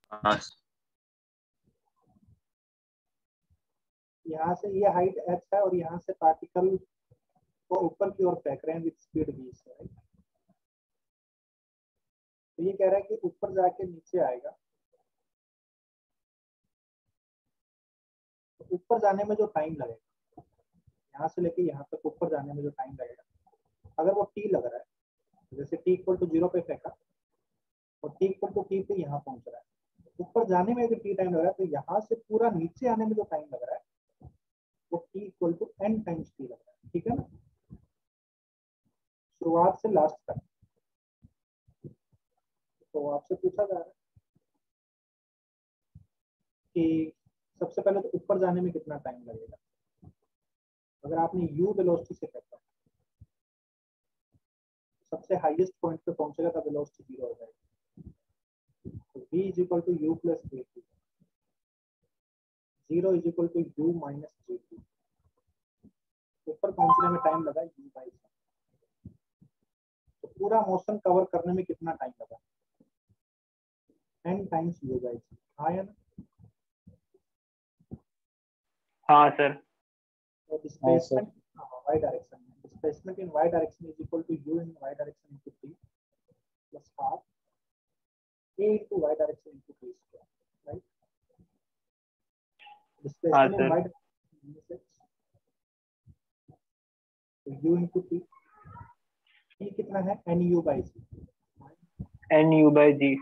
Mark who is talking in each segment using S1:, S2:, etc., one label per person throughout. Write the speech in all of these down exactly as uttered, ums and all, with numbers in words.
S1: हाँ
S2: यहाँ से ये हाइट h है और यहाँ से पार्टिकल को ऊपर की ओर फेंक रहे हैं विद स्पीड v से, राइट। तो ये कह रहा है कि ऊपर जाके नीचे आएगा, तो ऊपर जाने में जो टाइम लगेगा, यहाँ से लेके यहाँ तक ऊपर जाने में जो टाइम लगेगा, अगर वो t लग रहा है, जैसे t इक्वल टू जीरो पे फेंका और t इक्वल टू t पे यहाँ पहुंच रहा है, ऊपर जाने में अगर t टाइम लग रहा है, तो यहाँ से पूरा नीचे आने में जो टाइम लग रहा है वो t equal to n times t लग रहा है, ठीक है ना, शुरुआत से लास्ट तक। तो आपसे पूछा जा रहा है कि सबसे पहले तो ऊपर जाने में कितना टाइम लगेगा। अगर आपने u वेलोसिटी से फेंका, सबसे हाईएस्ट पॉइंट पे पहुंचेगा तब वेलोसिटी जीरो हो जाएगी। तो v is equal to u plus g t, zero is equal to u minus g t. ऊपर पहुंचने में टाइम लगा u बाई, तो पूरा मोशन कवर करने में कितना टाइम लगा, n times u by g. हाँ या ना।
S1: हाँ सर।
S2: तो डिस्प्लेसमेंट y डायरेक्शन में, displacement in y direction is equal to u in y direction into t plus half a into y direction into t square, right?
S1: हाँ
S2: Displacement in
S1: sir.
S2: y direction is u into t, t कितना है nu by g,
S1: n u by g.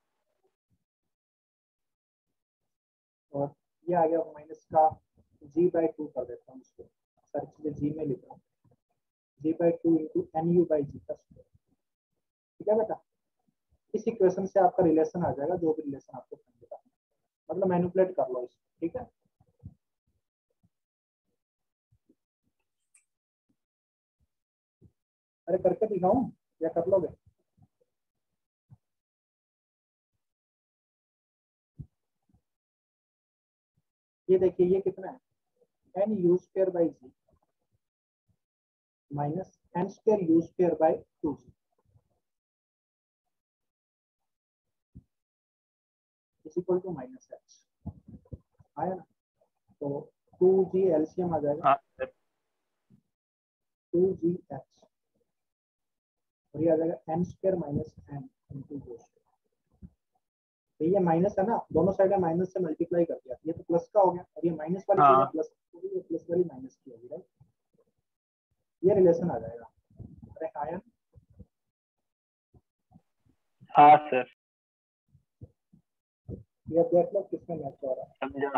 S2: और ये आ गया minus का g by to कर देता हूँ इसको, सारी चीजें g में लिख रहा हूँ, g by two into nu by g का स्क्वायर, ठीक है बेटा। इस इक्वेशन से आपका रिलेशन आ जाएगा, जो भी रिलेशन आपको समझेगा, मतलब मैनिपुलेट कर लो इसको, ठीक है। अरे करके दिखाऊं या कर लोगे? ये देखिए ये कितना है, n u square by g minus n square u square by two g is equal to minus h, आया ना। तो टू जी एलसीएम आ जाएगा,
S1: हाँ सर।
S2: टू जी एच, और ये आ जाएगा n square minus n into two. तो ये माइनस है ना, दोनों साइड में माइनस से मल्टीप्लाई कर दिया, ये तो प्लस का हो गया, और ये माइनस वाली चीज है
S1: हाँ
S2: प्लस, ये प्लस वाली माइनस की होगी, राइट। ये रिलेशन आ जाएगा। अरे आया,
S1: हाँ सर।
S2: ये देख लो किसमें मैच हो रहा
S1: समझा।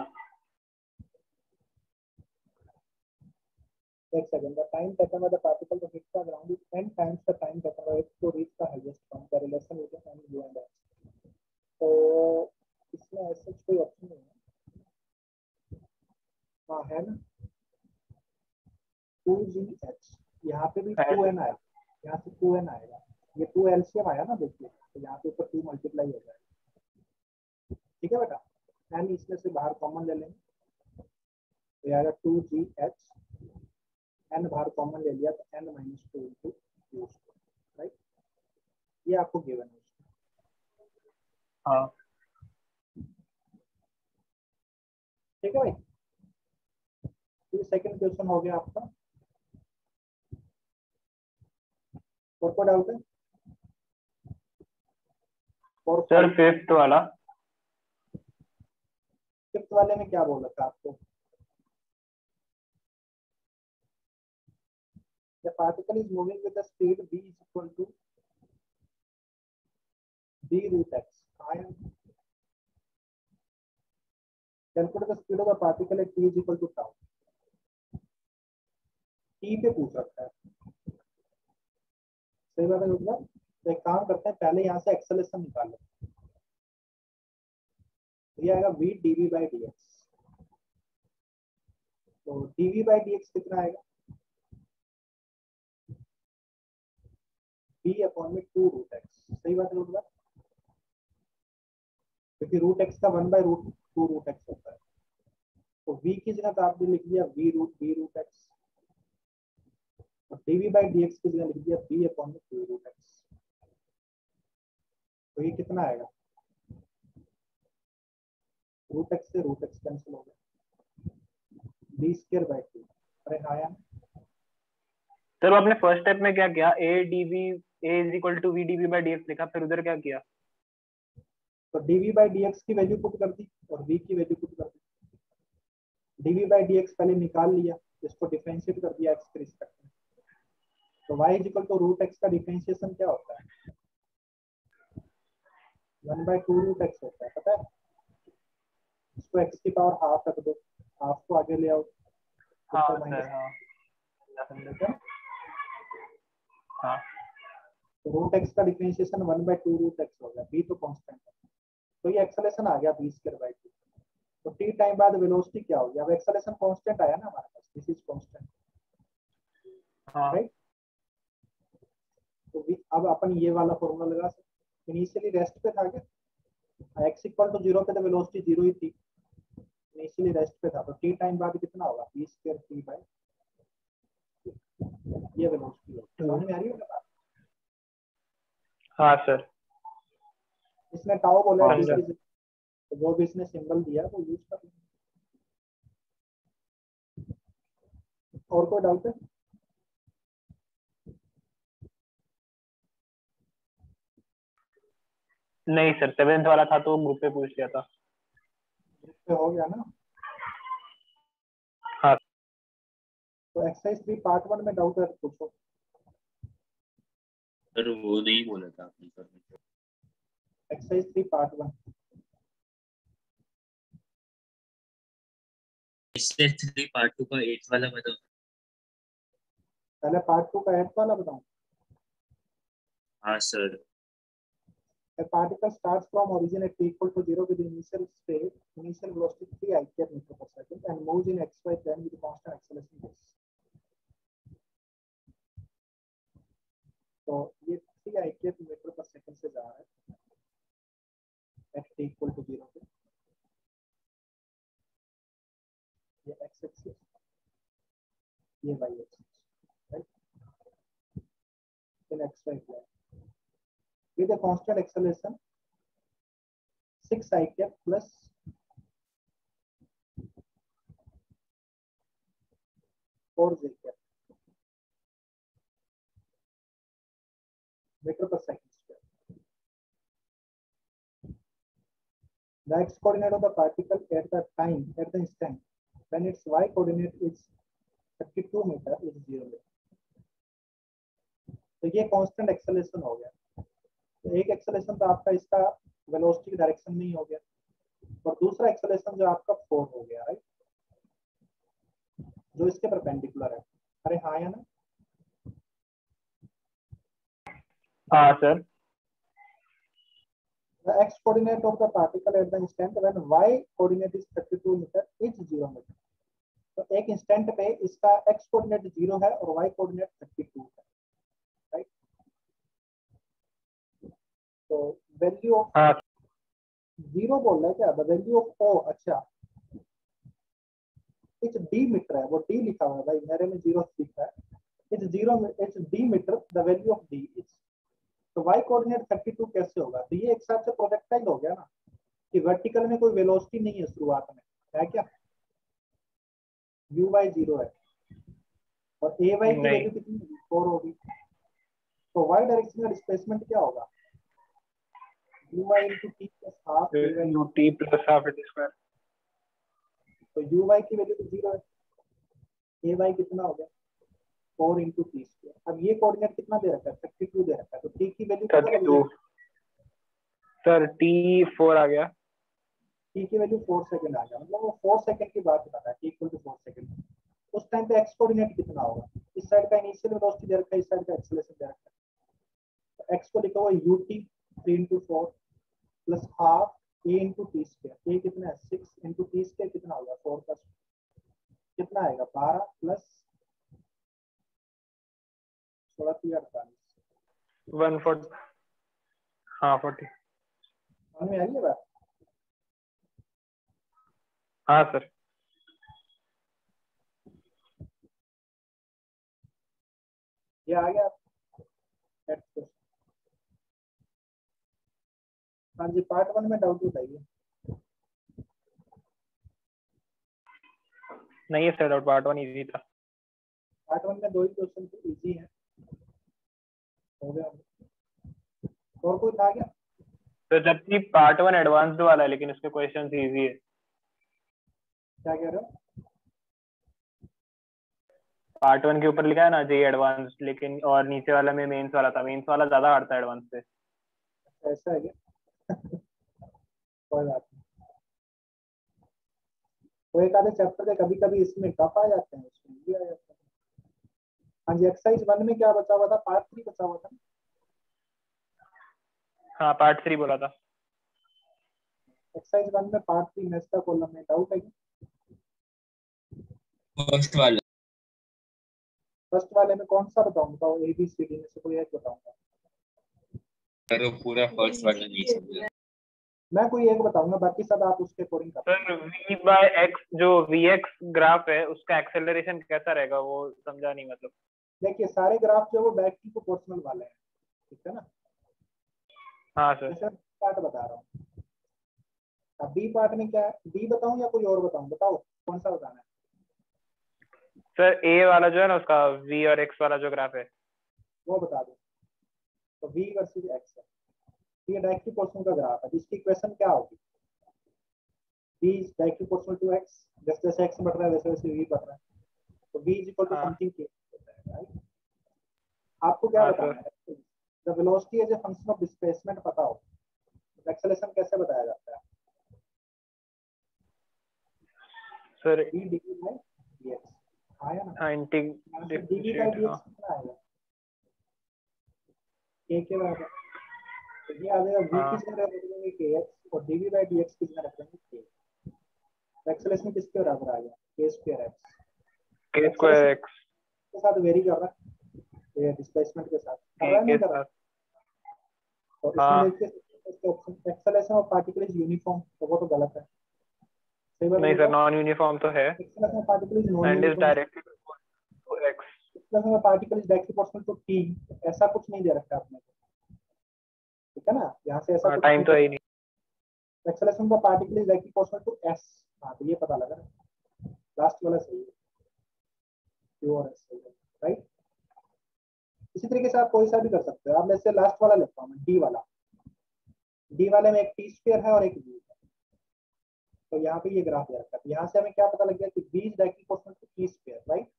S2: है। एक second, the time taken by the particle to hit the ground is ten times the time taken by it to reach the highest point, the relation with n u and h. तो इसमें ऐसा कोई option नहीं है। हाँ है ना, to g H, यहाँ पे भी टू एन आएगा, यहाँ से टू एन आएगा, ये टू एलसीएम आया ना, देखिए तो यहाँ पे ऊपर टू मल्टीप्लाई हो जाएगा, ठीक है बेटा। एन इसमें से बाहर कॉमन ले लेंगे, तो आएगा टू जी एच, एन बाहर कॉमन ले लिया तो n minus two into u, right. ये आपको गिवन है,
S1: हाँ
S2: ठीक है भाई। ये सेकंड क्वेश्चन हो गया आपका, और को डाउट है? और
S1: सर।
S2: फाइव,
S1: फिफ्थ वाला।
S2: फिफ्थ वाले में क्या बोला था आपको? The particle is moving with the speed v is equal to b root x. Ion. Calculate the speed of the particle at t is equal to tau. t पे पूछ रखा है, सही बात है मतलब। तो एक काम करते हैं, पहले यहाँ से एक्सेलरेशन निकाल लो, ये आएगा v dv by dx। तो dv by dx कितना आएगा, b अपॉन में टू रूट एक्स, सही बात है मतलब, क्योंकि रूट एक्स का one by root two root x होता है। तो v की जगह तो आपने लिख दिया v root b root x, और dv by dx की जगह लिख दिया b अपॉन में टू रूट एक्स। तो ये कितना आएगा, रूट एक्स से रूट एक्स कैंसिल हो गया, बी स्क्वायर बाई टू। अरे हाँ यार,
S1: सर आपने फर्स्ट स्टेप में क्या किया, a dv a is equal to v dv by dx लिखा, फिर उधर क्या किया?
S2: तो डीवी बाई डीएक्स की वैल्यू पुट कर दी और v की वैल्यू पुट कर दी। डीवी बाई डीएक्स पहले निकाल लिया, इसको डिफरेंशिएट कर दिया एक्स के रिस्पेक्ट में। तो y is equal to root x का डिफरेंशिएशन क्या होता है? One by two root x होता है, पता है? इसको x की पावर हाफ रख दो, हाफ को आगे ले आओ,
S1: हाँ
S2: ऊपर
S1: सर,
S2: माइनस।
S1: हाँ हाँ
S2: तो रूट एक्स का differentiation one by two root x हो गया, b तो कांस्टेंट है, तो ये एक्सेलेरेशन आ गया b स्क्वायर बाई टू। तो t टाइम बाद वेलोसिटी क्या हो गया? अब एक्सेलेरेशन कांस्टेंट आया ना हमारे पास, दिस इज कांस्टेंट,
S1: हाँ
S2: राइट? तो v- अब अपन ये वाला फॉर्मूला लगा सकते। इनिशियली रेस्ट पे था क्या? x इक्वल टू जीरो पे तो वेलोसिटी जीरो ही थी, इनिशियली रेस्ट पे था, तो t टाइम बाद कितना होगा? b स्क्वायर t बाई ये वेलोसिटी होगी। समझ में आ रही है बात?
S1: हाँ सर,
S2: इसने टाउ बोला है,
S1: समझा।
S2: t की, तो वो भी इसने सिंबल दिया, वो यूज कर लेंगे। और कोई डाउट है?
S1: नहीं सर, सेवेंथ वाला था तो ग्रुप पे पूछ लिया था।
S2: ग्रुप पे हो गया ना?
S1: हाँ
S2: तो एक्सरसाइज थ्री पार्ट वन में डाउट है तो पूछो।
S3: सर वो नहीं बोला था आपने sir.
S2: Exercise three part one,
S3: इससे थ्री पार्ट टू का एट वाला बताओ।
S2: पहले पार्ट टू का एट वाला बताऊं।
S3: हाँ sir.
S2: A particle starts from origin at t equal to zero with initial state, initial velocity three i cap meter per second and moves in xy plane with constant acceleration s. तो ये three i cap meter per second से जा रहा है at t equal to zero पे, ये x axis, ये y axis, right? In xy plane with a constant acceleration six i cap plus four j cap meter per second square. The x coordinate of the particle at the time at the instant when its y coordinate is thirty-two meter is zero. तो ये constant acceleration हो गया। तो एक acceleration तो आपका इसका velocity की डायरेक्शन में ही हो गया, और दूसरा एक्सेलरेशन जो आपका फोर हो गया, राइट, जो इसके परपेंडिकुलर है। अरे हाँ या ना?
S1: हाँ sir.
S2: The x coordinate of the particle at the instant when y coordinate is thirty-two meter is zero meter. तो एक इंस्टेंट पे इसका x कोऑर्डिनेट जीरो है और y कोऑर्डिनेट थर्टी टू है, राइट? तो वैल्यू ऑफ
S1: हाँ
S2: जीरो बोल रहा है क्या? द वैल्यू ऑफ ओ, अच्छा इट्स डी मीटर है, वो डी लिखा हुआ है भाई, मेरे में जीरो लिखा है, it's zero, it's D meter, the value of D it's. तो y कोऑर्डिनेट थर्टी टू कैसे होगा? तो ये एक हिसाब से प्रोजेक्टाइल हो गया ना, कि वर्टिकल में कोई वेलोसिटी नहीं है शुरुआत में, है क्या? u y जीरो है और a y की
S1: नहीं,
S2: वैल्यू कितनी होगी? फोर होगी। तो y डायरेक्शन का डिस्प्लेसमेंट क्या होगा? u y into t plus half a y।
S1: U t plus half t square.
S2: तो u y की वैल्यू तो जीरो है, a y कितना हो गया? Four into t square. अब ये कोऑर्डिनेट कितना दे रखा है? थर्टी टू दे रखा है, तो t की वैल्यू कितना
S1: थर्टी
S2: लग
S1: टू
S2: जाएगी?
S1: सर, टी फोर आ गया।
S2: t की वैल्यू फोर सेकंड आ गया, मतलब वो फोर सेकंड की बात बता रहा है, t equal to four second. उस टाइम पे x कोऑर्डिनेट कितना होगा? इस साइड का इनिशियल वेलोसिटी दे रखा है, इस साइड का एक्सेलरेशन दे रखा है, तो x को लिखा हुआ ut three into four plus half a into t square. a कितना है? सिक्स इंटू टी स्क्वायर कितना होगा? फोर का कितना आएगा? बारह प्लस सोलह तीन अड़तालीस।
S1: वन फोर्टी, हाँ फोर्टी।
S2: समझ में आ रही है बात?
S1: हाँ सर।
S2: ये आ गया नेक्स्ट क्वेश्चन। हाँ जी, पार्ट वन में डाउट बताइए।
S1: नहीं है set out, part one easy था।
S2: पार्ट वन में दो ही क्वेश्चन थे, इजी है, हो गया। और कोई था क्या?
S1: तो जबकि पार्ट वन एडवांस्ड वाला है लेकिन उसके क्वेश्चन इजी है।
S2: क्या कह रहे हो?
S1: पार्ट वन के ऊपर लिखा है ना जे एडवांस्ड, लेकिन और नीचे वाला में मेंस वाला था, मेंस वाला ज्यादा हार्ड था एडवांस से।
S2: ऐसा है क्या? कोई बात नहीं, तो एक आधे चैप्टर के कभी कभी इसमें टफ आ जाते हैं, इसमें भी आ जाते हैं। हाँ जी, एक्सरसाइज वन में क्या बचा हुआ था? पार्ट थ्री बचा हुआ था।
S1: हाँ पार्ट थ्री बोला था।
S2: एक्सरसाइज वन में पार्ट थ्री नेक्स्ट कॉलम में डाउट है क्या?
S3: फर्स्ट वाला।
S2: फर्स्ट वाले में कौन सा बताऊं? बताओ, ए बी सी डी में से कोई एक बताऊंगा।
S3: करो पूरा फर्स्ट वाला नहीं समझा।
S2: मैं कोई एक बताऊंगा, बाकी सब आप उसके अकॉर्डिंग कर
S1: सर वी बाय एक्स जो वी एक्स ग्राफ है उसका एक्सेलरेशन कैसा रहेगा वो समझा नहीं मतलब।
S2: देखिए, सारे ग्राफ जो वो बैक की प्रोपोर्शनल वाले हैं, ठीक है ना?
S1: हाँ सर।
S2: जैसे पार्ट बता रहा हूँ। अब बी पार्ट में क्या है? बी बताऊं या कोई और बताऊं? बताओ कौन सा बताना है।
S1: सर ए वाला जो है ना उसका वी और एक्स वाला जो ग्राफ है
S2: वो बता दो। तो v वर्सेस x है, ये डायरेक्टली प्रोपोर्शनल का ग्राफ है। इसकी इक्वेशन क्या होगी? v is directly proportional to x, जैसे जैसे x बढ़ रहा है वैसे वैसे v बढ़ रहा है, तो v इज इक्वल टू
S1: हाँ
S2: समथिंग k होता है, राइट? आपको क्या
S1: हाँ
S2: बताना
S1: सर।
S2: है? The velocity as a function of displacement पता हो, एक्सेलरेशन कैसे बताया जाता है?
S1: Sir
S2: v dv by dx आया ना?
S1: हाँ
S2: यहाँ से dv by
S1: इंटीग्रेट हाँ
S2: dx कितना आएगा? k के बराबर। तो ये आ जाएगा v
S1: हाँ
S2: किस जगह रख देंगे kx, और dv by dx किस जगह रख देंगे k। तो एक्सेलरेशन किसके बराबर आ गया? k square x।
S1: K square
S2: acceleration
S1: x
S2: के साथ वेरी कर रहा है, ये डिस्प्लेसमेंट के साथ कर रहा
S1: के
S2: है,
S1: के
S2: नहीं कर रहा?
S1: साथ।
S2: और इसमें
S1: हाँ
S2: देखिए option acceleration of particle is uniform, तो वो तो गलत है। सही बात
S1: नहीं
S2: बोल
S1: सर
S2: रहा हूँ?
S1: नॉन यूनिफॉर्म तो है
S2: acceleration of particle is non
S1: and is
S2: uniform.
S1: Directly to x.
S2: Acceleration of particle is directly proportional to t, ऐसा कुछ नहीं दे रखा है आपने को, ठीक है ना? यहाँ से ऐसा
S1: हाँ
S2: कुछ
S1: टाइम
S2: नहीं
S1: तो
S2: दे।
S1: है ही नहीं।
S2: Acceleration of particle is directly proportional to s. हाँ, तो ये पता लगा ना, लास्ट वाला सही है, प्योर एस, राइट? इसी तरीके से आप कोई सा भी कर सकते हो। आप जैसे लास्ट वाला लेता हूँ मैं, डी वाला। डी वाले में एक टी स्क्वायर है और एक वी है, तो यहाँ पे ये ग्राफ दे रखा है। यहाँ से हमें क्या पता लग गया कि v is directly proportional to t square, right?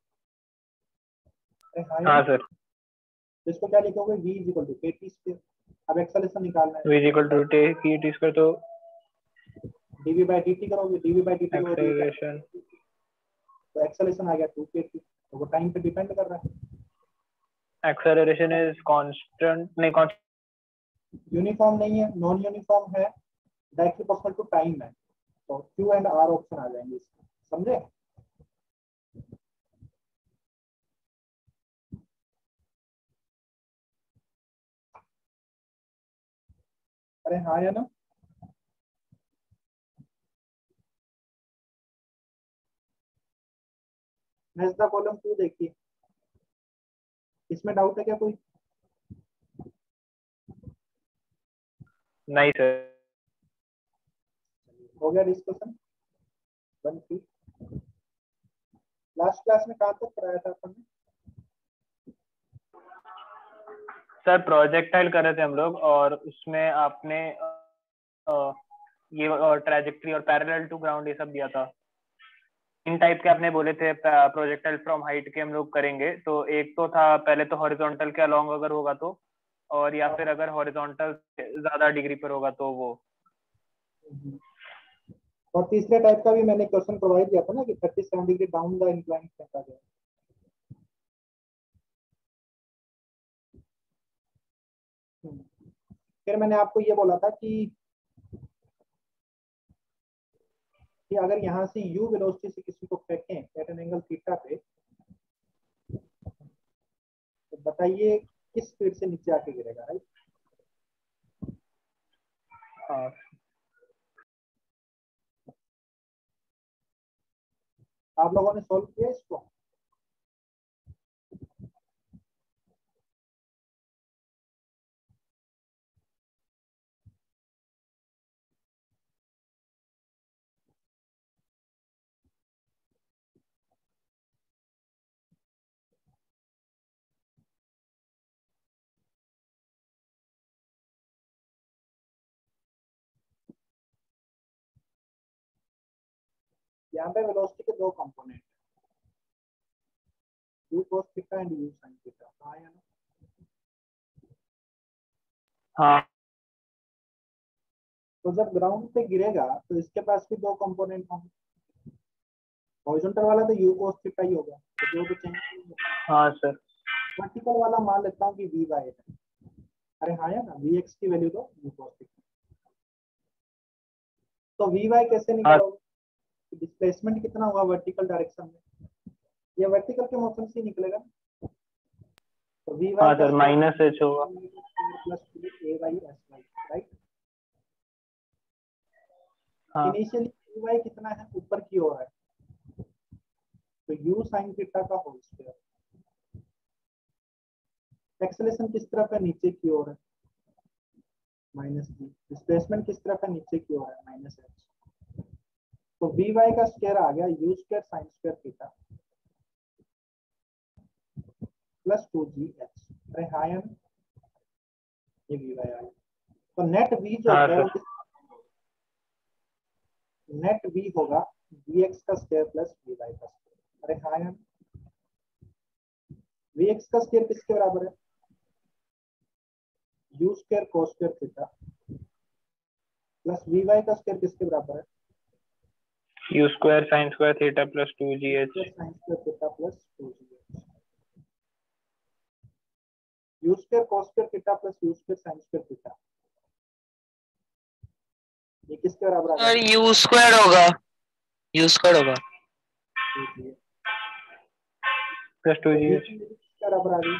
S2: हाँ या
S1: हाँ
S2: नहीं?
S1: सर
S2: तो इसको क्या लिखोगे? v is equal to k t square. अब एक्सेलरेशन निकालना है,
S1: वी इज इक्वल टू टे की टी स्क्वायर, तो
S2: dv बाय dt करोगे, dv बाय dt करोगे तो ये क्या हो
S1: एक्सेलरेशन
S2: जाएगा? तो एक्सेलरेशन आ गया टू के टी, तो वो टाइम पे डिपेंड कर रहा है।
S1: एक्सेलरेशन इज कांस्टेंट नहीं कांस्टेंट।
S2: यूनिफॉर्म नहीं है, नॉन यूनिफॉर्म है, डायरेक्टली प्रोपोर्शनल टू टाइम है, तो q एंड r ऑप्शन आ जाएंगे इसमें, समझे? अरे हाँ या ना? नेक्स्ट द कॉलम टू देखिए, इसमें डाउट है क्या कोई?
S1: नहीं सर।
S2: हो गया discussion one three. Last class में कहाँ तक कराया था अपन ने?
S1: सर प्रोजेक्टाइल कर रहे थे हम लोग और उसमें आपने अ, ये ट्रैजेक्टरी और पैरेलल टू ग्राउंड ये सब दिया था। इन टाइप के आपने बोले थे प्रोजेक्टाइल फ्रॉम हाइट के हम लोग करेंगे, तो एक तो था पहले तो हॉरिजॉन्टल के अलोंग अगर होगा तो, और या फिर अगर हॉरिजॉन्टल ज्यादा डिग्री पर होगा तो वो।
S2: और तीसरे टाइप का भी मैंने क्वेश्चन प्रोवाइड किया था ना कि thirty seven degree down the incline फेंका गया। फिर मैंने आपको ये बोला था कि कि अगर यहाँ से u वेलोसिटी से किसी को फेंकें एट एन एंगल थीटा पे, तो बताइए किस स्पीड से नीचे आके गिरेगा, राइट?
S1: हाँ
S2: आप लोगों ने सॉल्व किया इसको? यहाँ पे वेलोसिटी के दो component u cos theta and u sin theta, हाँ या ना?
S1: हाँ
S2: तो जब ग्राउंड पे गिरेगा तो इसके पास भी दो कंपोनेंट होंगे, हॉरिजॉन्टल वाला तो u cos थीटा ही होगा, तो दो तो चेंज नहीं होगा।
S1: हाँ सर।
S2: वर्टिकल वाला मान लेता हूँ कि v बाय है, अरे हाँ या ना, vx की वैल्यू तो u cos थीटा, तो vy कैसे
S1: हाँ
S2: निकालोगे? डिस्प्लेसमेंट कितना हुआ वर्टिकल डायरेक्शन में, ये वर्टिकल के मोशन से ही निकलेगा, तो vy
S1: हाँ
S2: का
S1: सर माइनस एच होगा।
S2: Plus a by sy, right.
S1: हाँ
S2: इनिशियली vy कितना है, ऊपर की ओर है, तो u sin थीटा का होल स्क्वायर। एक्सेलरेशन किस तरफ है, नीचे की ओर है, माइनस जी। डिस्प्लेसमेंट किस तरफ है, नीचे की ओर है, माइनस एच। तो वी वाई का स्क्वायर आ गया u square sine square theta plus two g h. अरे हाँ यार, ये वी वाई आ गया। तो नेट वी जो
S1: हाँ
S2: होता है
S1: सर।
S2: वो किस, नेट वी होगा वी एक्स का स्क्वायर प्लस वी वाई का स्क्वायर। अरे हाँ यार, वी एक्स का स्क्वायर किसके बराबर है, u square cos square theta plus v y का स्क्वायर किसके बराबर है,
S1: u square sine square theta plus two g h.
S2: Sine square theta plus two g h. U square cos square theta plus u square sine square theta, ये किसके बराबर आ
S4: sir
S2: गया,
S4: u square होगा, u square होगा।
S1: Plus two
S2: तो
S1: g
S2: v
S1: h.
S2: की वैल्यू किसके बराबर आ गई,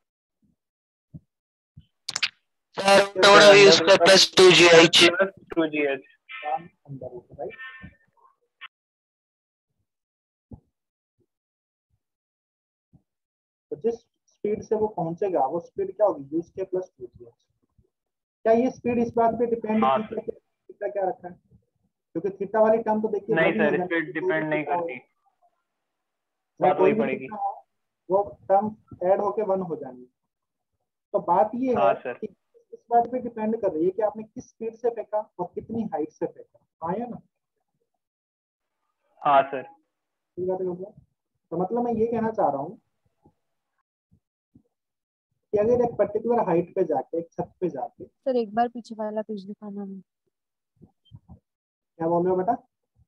S4: sir root
S1: sir
S4: over u
S1: under
S4: square
S1: root of
S4: plus two g h.
S1: Plus two g h.
S2: Under root, right. तो जिस स्पीड से वो पहुंचेगा वो स्पीड क्या होगी, u square plus two g h. क्या ये स्पीड इस बात पे डिपेंड
S1: हाँ
S2: की
S1: सर।
S2: कि थीटा क्या रखा है, क्योंकि थीटा वाली टर्म तो देखिए
S1: नहीं
S2: वन ही हो
S1: सर, इस
S2: जाएगी,
S1: पे
S2: कोई भी
S1: डिपेंड नहीं
S2: थीटा हो,
S1: करती,
S2: चाहे
S1: बात
S2: कोई
S1: वही
S2: भी
S1: पड़ेगी।
S2: थीटा हो, वो टर्म ऐड होके वन हो जाएंगी। तो बात ये
S1: हाँ
S2: है
S1: सर।
S2: कि इस बात पे डिपेंड कर रही है कि आपने किस स्पीड से फेंका और कितनी हाइट से फेंका, आया ना।
S1: हाँ सर।
S2: ठीक है, तो मतलब मैं ये कहना चाह रहा हूँ कि अगर एक पर्टिकुलर हाइट पे जाके, एक छत पे जाके,
S5: सर एक बार पीछे वाला पेज दिखाना है।
S2: क्या बोल रहे हो बेटा,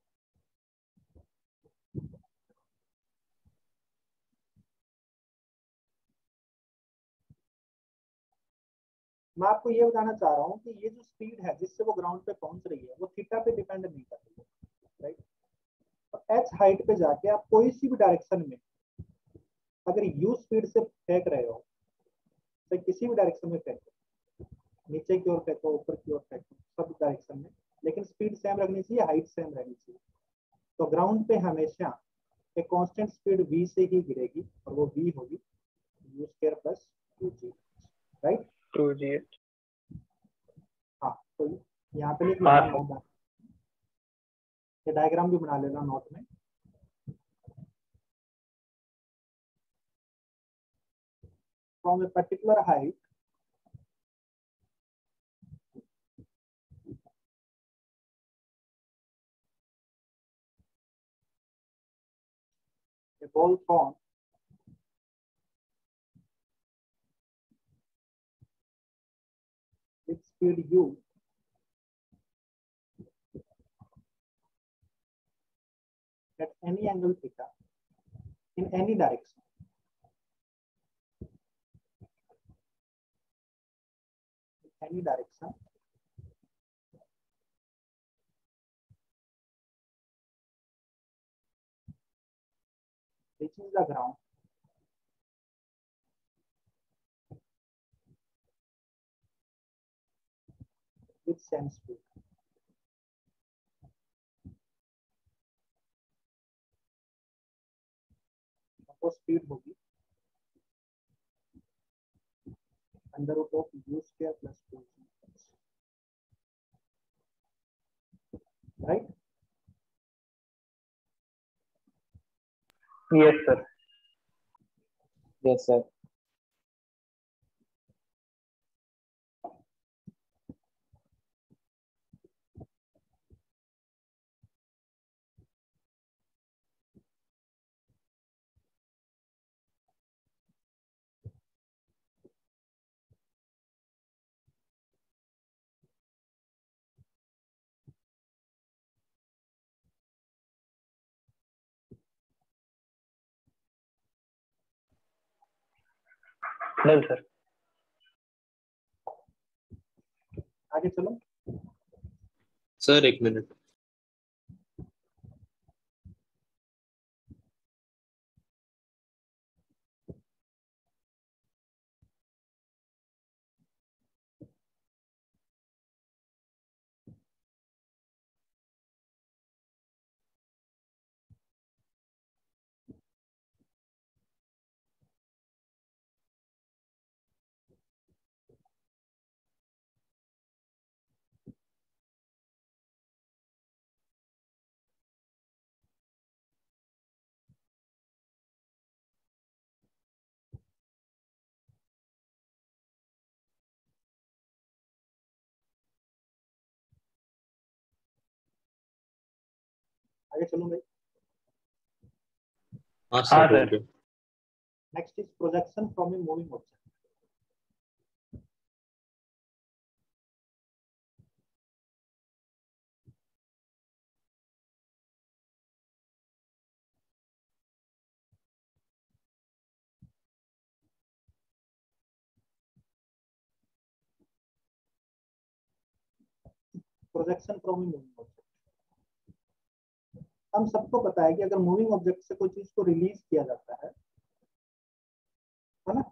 S2: मैं आपको ये बताना चाह रहा हूँ कि ये जो स्पीड है जिससे वो ग्राउंड पे पहुंच रही है वो थीटा पे डिपेंड नहीं कर रही है, राइट। तो एच हाइट पे जाके आप कोई सी भी डायरेक्शन में अगर यू स्पीड से फेंक रहे हो, तो किसी भी डायरेक्शन में फेंको, नीचे की ओर फेंको, ऊपर की ओर फेंको, सब डायरेक्शन में, लेकिन स्पीड सेम रखनी चाहिए, हाइट सेम रहनी चाहिए। तो ग्राउंड पे हमेशा एक कांस्टेंट स्पीड v से ही गिरेगी और वो v होगी u स्क्वायर plus two g, right.
S1: Two g h.
S2: हाँ, तो यहाँ पे लिख
S1: हाँ
S2: लेना
S1: सर।
S2: नोट, ये डायग्राम भी बना लेना नोट में। From a particular height a ball thrown with speed u at any angle theta in any direction, in any direction, reaching the ground with same speed. वो स्पीड होगी under root of u square plus two g, right.
S1: Yes sir.
S3: Yes, sir.
S1: Done sir.
S2: आगे चलो
S3: sir एक minute.
S2: आगे चलो भाई।
S3: हाँ
S1: हाँ
S3: sir
S1: sir.
S2: Next is projection from a moving object. Projection from a moving object, हम सबको पता है कि अगर मूविंग ऑब्जेक्ट से कोई चीज को रिलीज किया जाता है है ना,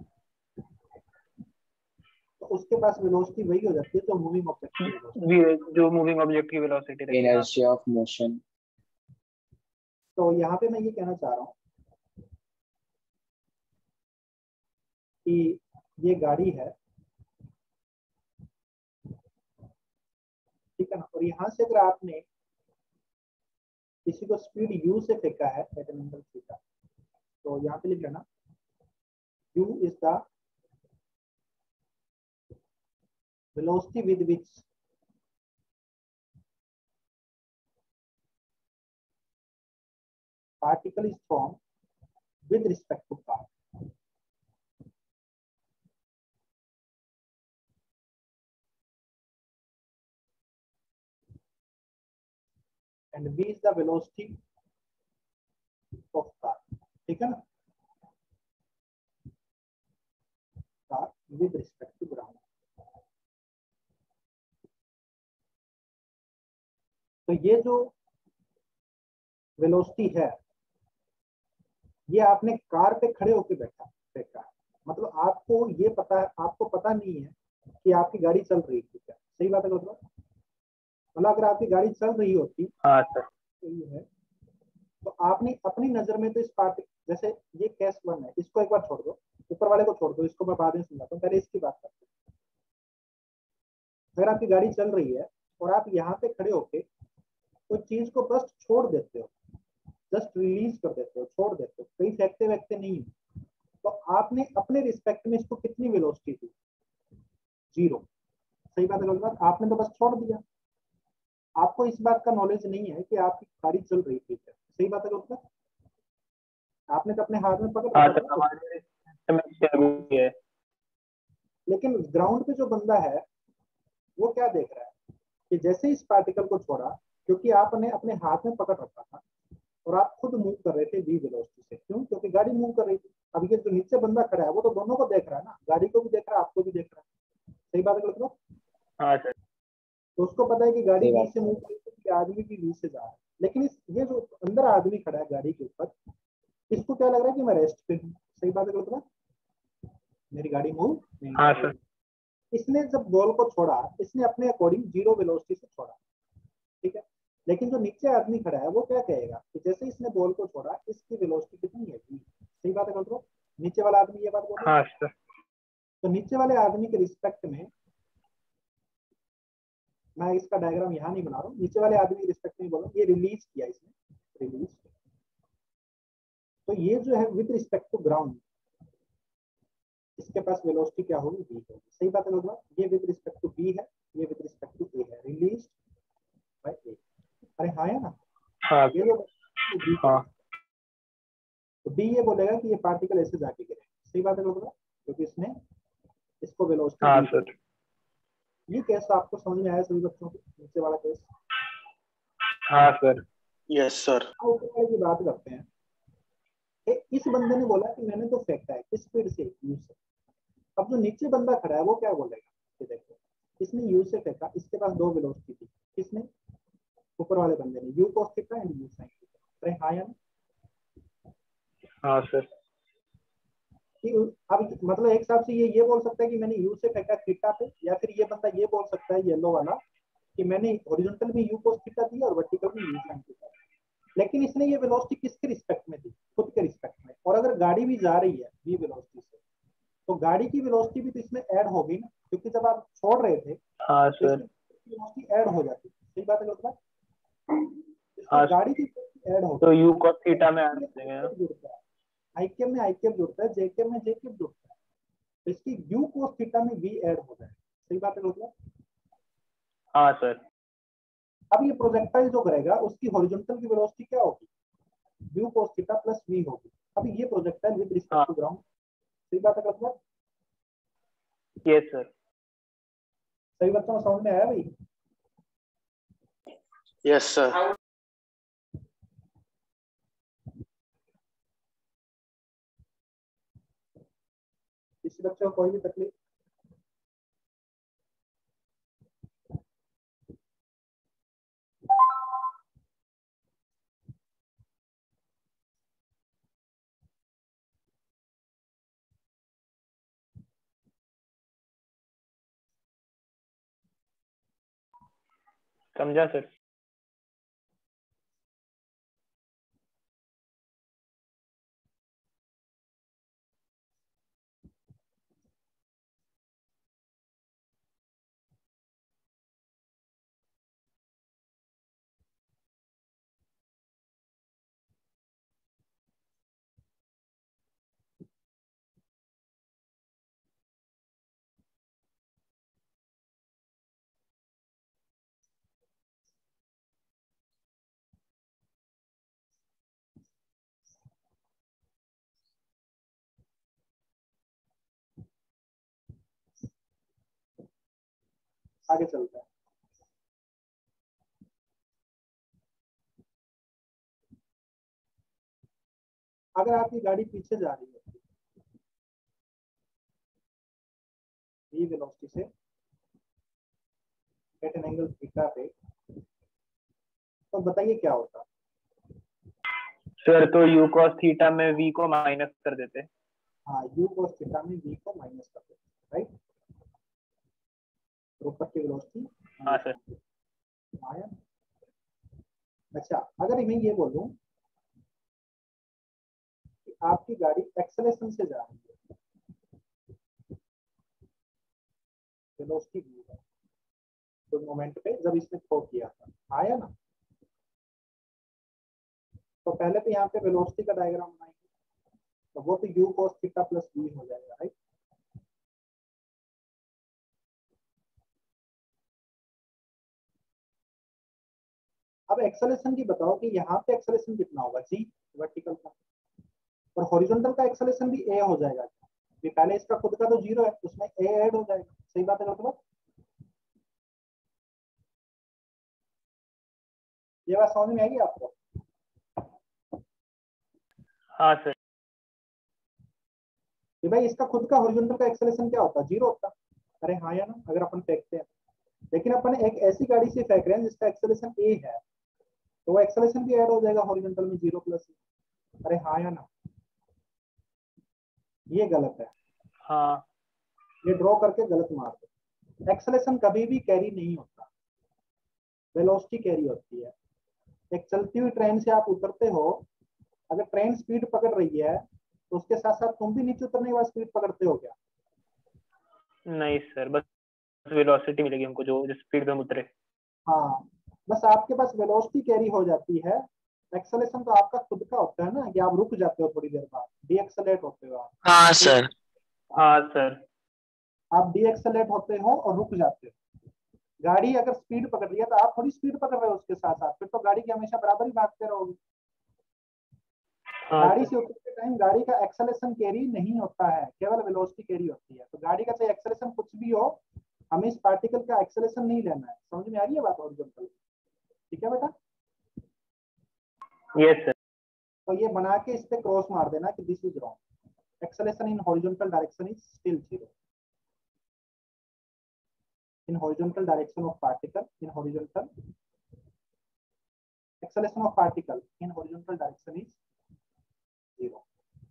S2: तो उसके पास वेलोसिटी वही हो जाती है जो मूविंग ऑब्जेक्ट की वेलोसिटी,
S1: जो मूविंग ऑब्जेक्ट की वेलोसिटी रहती है।
S6: Inertia of motion.
S2: तो यहाँ पे मैं ये कहना चाह रहा हूँ कि ये गाड़ी है, ठीक है ना, और यहाँ से अगर आपने किसी को स्पीड u से फेंका है एट एन एंगल थीटा, तो यहाँ पे लिख लेना u is the velocity with which particle is form with respect to car. And v is the velocity of car, ठीक है ना, car with respect to ground. तो ये जो वेलोसिटी है ये आपने कार पे खड़े होके बैठा फेंका है, मतलब आपको ये पता है, आपको पता नहीं है कि आपकी गाड़ी चल रही थी क्या, सही बात है मतलब मतलब अगर आपकी गाड़ी चल रही होती
S1: हाँ सर।
S2: तो ये है, तो आपने अपनी नजर में तो इस पार्ट, जैसे ये केस वन है, इसको एक बार छोड़ दो, ऊपर वाले को छोड़ दो, इसको मैं बाद में समझाता हूँ, पहले इसकी बात करते हैं। अगर आपकी गाड़ी चल रही है और आप यहाँ पे खड़े होके कोई चीज को बस छोड़ देते हो, जस्ट रिलीज कर देते हो, छोड़ देते हो, कहीं फेंकते वैकते नहीं है, तो आपने अपने रिस्पेक्ट में इसको कितनी वेलोसिटी दी, जीरो, सही बात है गलत बात, आपने तो बस छोड़ दिया, आपको इस बात का नॉलेज नहीं है कि आपकी गाड़ी चल रही थी, सही बात है गलत बात, आपने तो अपने हाथ में पकड़
S1: हाँ
S2: रखा
S1: सर,
S2: था।
S1: हमारे system में क्या भी है।
S2: लेकिन ग्राउंड पे जो बंदा है वो क्या देख रहा है कि जैसे इस पार्टिकल को छोड़ा, क्योंकि आपने अपने हाथ में पकड़ रखा था और आप खुद मूव कर रहे थे वी वेलोसिटी से, क्यों, क्योंकि गाड़ी मूव कर रही थी। अब ये जो नीचे बंदा खड़ा है वो तो दोनों को देख रहा है ना, गाड़ी को भी देख रहा है, आपको भी देख रहा है, सही बात है गलत बात।
S1: हाँ सर।
S2: तो उसको पता है कि गाड़ी
S6: सही
S2: वी
S6: बात
S2: से मूव कर रही थी, आदमी भी वी से जा रहा है, लेकिन इस ये जो अंदर आदमी खड़ा है गाड़ी के ऊपर, इसको क्या लग रहा है कि मैं रेस्ट पे हूँ, सही बात है गलत बात, मेरी गाड़ी मूव नहीं
S1: हाँ
S2: कर
S1: सर।
S2: रही। इसने जब बॉल को छोड़ा, इसने अपने अकॉर्डिंग जीरो वेलोसिटी से छोड़ा, ठीक है, लेकिन जो नीचे आदमी खड़ा है वो क्या कहेगा कि जैसे इसने बॉल को छोड़ा इसकी वेलोसिटी कितनी है, v, सही बात है गलत बात, नीचे वाला आदमी ये बात बोल रहा है।
S1: हाँ सर।
S2: तो नीचे वाले आदमी के रिस्पेक्ट में, मैं इसका डायग्राम यहाँ नहीं बना रहा हूँ, नीचे वाले आदमी के रिस्पेक्ट में बोल रहा हूँ, ये रिलीज किया इसने, रिलीज, तो ये जो है विद रिस्पेक्ट टू ग्राउंड इसके पास वेलोसिटी क्या होगी, v होगी, सही बात है गलत, ये विद रिस्पेक्ट टू b है, ये विद रिस्पेक्ट टू a है, रिलीज बाय a, अरे हाँ है ना,
S1: हाँ
S2: ये जो b
S1: हाँ
S2: तो b ये बोलेगा कि ये पार्टिकल ऐसे जाके गिरे, सही बात है गलत, क्योंकि इसने इसको वेलोसिटी
S1: हाँ
S2: दी।
S1: सर।
S2: ये केस आपको समझ में आया सभी बच्चों को, नीचे वाला केस।
S1: हाँ सर।
S7: Yes sir.
S2: अब ऊपर वाले की बात करते हैं। ए, इस बंदे ने बोला कि मैंने तो फेंका है, किस स्पीड से, u से, अब जो नीचे बंदा खड़ा है वो क्या बोलेगा कि देखो इसने यू से फेंका, इसके पास दो वेलोसिटी थी, किसने, ऊपर वाले बंदे ने, u cos theta and u sin theta. अरे हाँ या नहीं?
S1: हाँ सर।
S2: कि अब मतलब एक हिसाब से ये ये बोल सकता है कि मैंने यू से फेंका थीटा पे, या फिर ये बंदा ये बोल सकता है येलो वाला कि मैंने हॉरिजॉन्टल भी यू cos थीटा दिया और वर्टिकल भी यू sin थीटा। लेकिन इसने ये वेलोसिटी किसके रिस्पेक्ट में दी, खुद के रिस्पेक्ट में। और अगर गाड़ी भी जा रही है v वेलोसिटी से, तो गाड़ी की वेलोसिटी भी तो इसमें ऐड होगी ना, क्योंकि जब आप छोड़ रहे थे
S1: हाँ
S2: तो
S1: सर।
S2: इसमें वेलोसिटी ऐड हो जाती है। सही बात है गलत बात?
S1: हाँ
S2: इसमें गाड़ी की ऐड होगी
S1: तो यू cos थीटा में ऐड कर देंगे ना।
S2: जुड़ता है, आई कैप में आई कैप जुड़ता है, जे कैप में जे कैप जुड़ता है, तो इसकी यू cos थीटा में v ऐड हो जाएगा। सही बात है गलत बात?
S1: हाँ सर।
S2: अब ये प्रोजेक्टाइल जो करेगा उसकी हॉरिजॉन्टल की वेलोसिटी क्या होगी, u cos theta plus v होगी। अब ये projectile with respect to ground. सही बात है गलत बात?
S1: Yes sir.
S2: सही बच्चों समझ में आया भाई?
S6: Yes sir.
S2: किसी बच्चे को कोई भी तकलीफ?
S1: समझा सर।
S2: आगे चलते हैं। अगर आपकी गाड़ी पीछे जा रही है v वेलोसिटी से एट एन एंगल थीटा पे, तो बताइए क्या होता?
S1: सर तो u cos थीटा में v को माइनस कर देते।
S2: हाँ, u cos थीटा में v को माइनस कर देते, राइट? ऊपर की वेलोसिटी।
S1: हाँ सर।
S2: आया? अच्छा, अगर मैं ये बोलूं कि आपकी गाड़ी एक्सेलरेशन से जा रही है, वेलोसिटी v है, तो मोमेंट पे जब इसने थ्रो किया था, आया ना? तो पहले तो यहाँ पे वेलोसिटी का डायग्राम बनाएंगे, तो वो तो u cos theta plus v हो जाएगा, राइट? अब एक्सेलरेशन की बताओ कि यहाँ पे एक्सेलरेशन कितना होगा, g वर्टिकल का, और हॉरिजॉन्टल का एक्सेलरेशन भी a हो जाएगा। ये पहले इसका खुद का तो जीरो है, उसमें a ऐड हो जाएगा। सही बात है गलत बात? ये बात समझ में आएगी आपको?
S1: हाँ सर।
S2: कि भाई इसका खुद का हॉरिजॉन्टल का एक्सेलरेशन क्या होता है, जीरो होता। अरे हाँ या ना? अगर अपन फेंकते हैं, लेकिन अपन एक ऐसी गाड़ी से फेंक रहे हैं जिसका एक्सेलरेशन a है, तो वो एक्सेलरेशन भी ऐड हो जाएगा हॉरिजॉन्टल में, जीरो प्लस। अरे हाँ या ना? ये गलत है।
S1: हाँ।
S2: ये ड्रॉ करके गलत मार दो। एक्सेलरेशन कभी भी कैरी नहीं होता, वेलोसिटी कैरी होती है। एक चलती हुई ट्रेन से आप उतरते हो, अगर ट्रेन स्पीड पकड़ रही है तो उसके साथ साथ तुम भी नीचे उतरने के बाद स्पीड पकड़ते हो क्या?
S1: नहीं सर, बस वेलोसिटी मिलेगी हमको जो जिस स्पीड में उतरे।
S2: हाँ, बस आपके पास वेलोसिटी कैरी हो जाती है। एक्सेलरेशन तो आपका खुद का होता है ना, कि आप रुक जाते हो थोड़ी देर बाद, डी एक्सेलरेट होते हो आप।
S4: हाँ सर।
S1: हाँ सर।
S2: आप डी एक्सेलरेट होते हो और रुक जाते हो। गाड़ी अगर स्पीड पकड़ रही है तो आप थोड़ी स्पीड पकड़ रहे हो उसके साथ साथ, फिर तो गाड़ी की हमेशा बराबर ही भागते रहोगे।
S1: हाँ
S2: गाड़ी
S1: सर।
S2: से उतरते टाइम गाड़ी का एक्सेलरेशन कैरी नहीं होता है, केवल वेलोसिटी कैरी होती है। तो गाड़ी का चाहे एक्सेलरेशन कुछ भी हो, हमें इस पार्टिकल का एक्सेलरेशन नहीं लेना है। समझ में आ रही है बात? हॉरिजॉन्टल, ठीक है बेटा?
S1: Yes sir.
S2: तो ये बना के इस पे क्रॉस मार देना कि this is wrong, acceleration in horizontal direction is still zero. in horizontal direction of particle in horizontal acceleration of particle in horizontal direction is zero.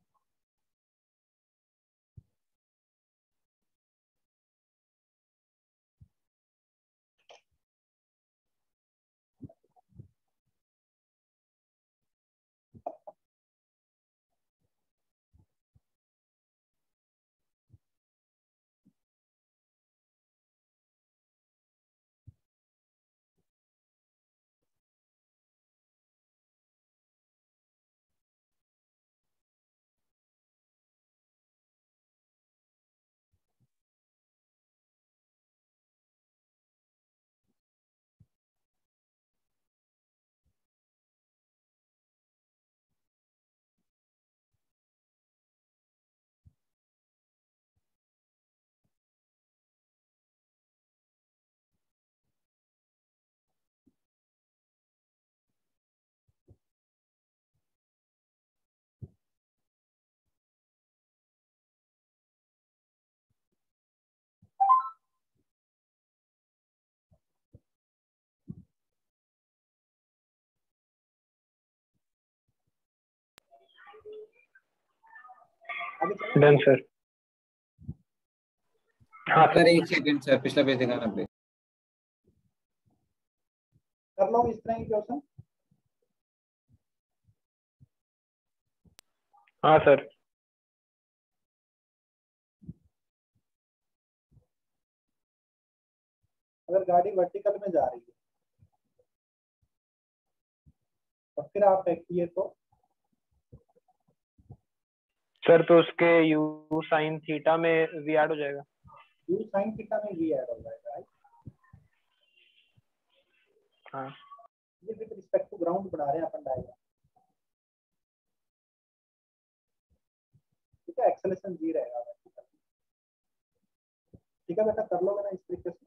S1: Done sir. हाँ
S6: सर एक सेकंड सर, पिछला page दिखाना please.
S2: कर लो इस तरह की question.
S1: हाँ सर।
S2: अगर गाड़ी वर्टिकल में जा रही है और फिर आप देखिए तो
S1: सर तो उसके यू साइन थीटा में वी ऐड हो जाएगा।
S2: यू साइन थीटा में वी ऐड हो जाएगा, राइट?
S1: हाँ
S2: ये विद रिस्पेक्ट टू ग्राउंड बना रहे हैं अपन डायग्राम, ठीक है। एक्सेलेरेशन जी रहेगा वर्टिकल, ठीक है बेटा, कर लोगे ना इस तरीके से?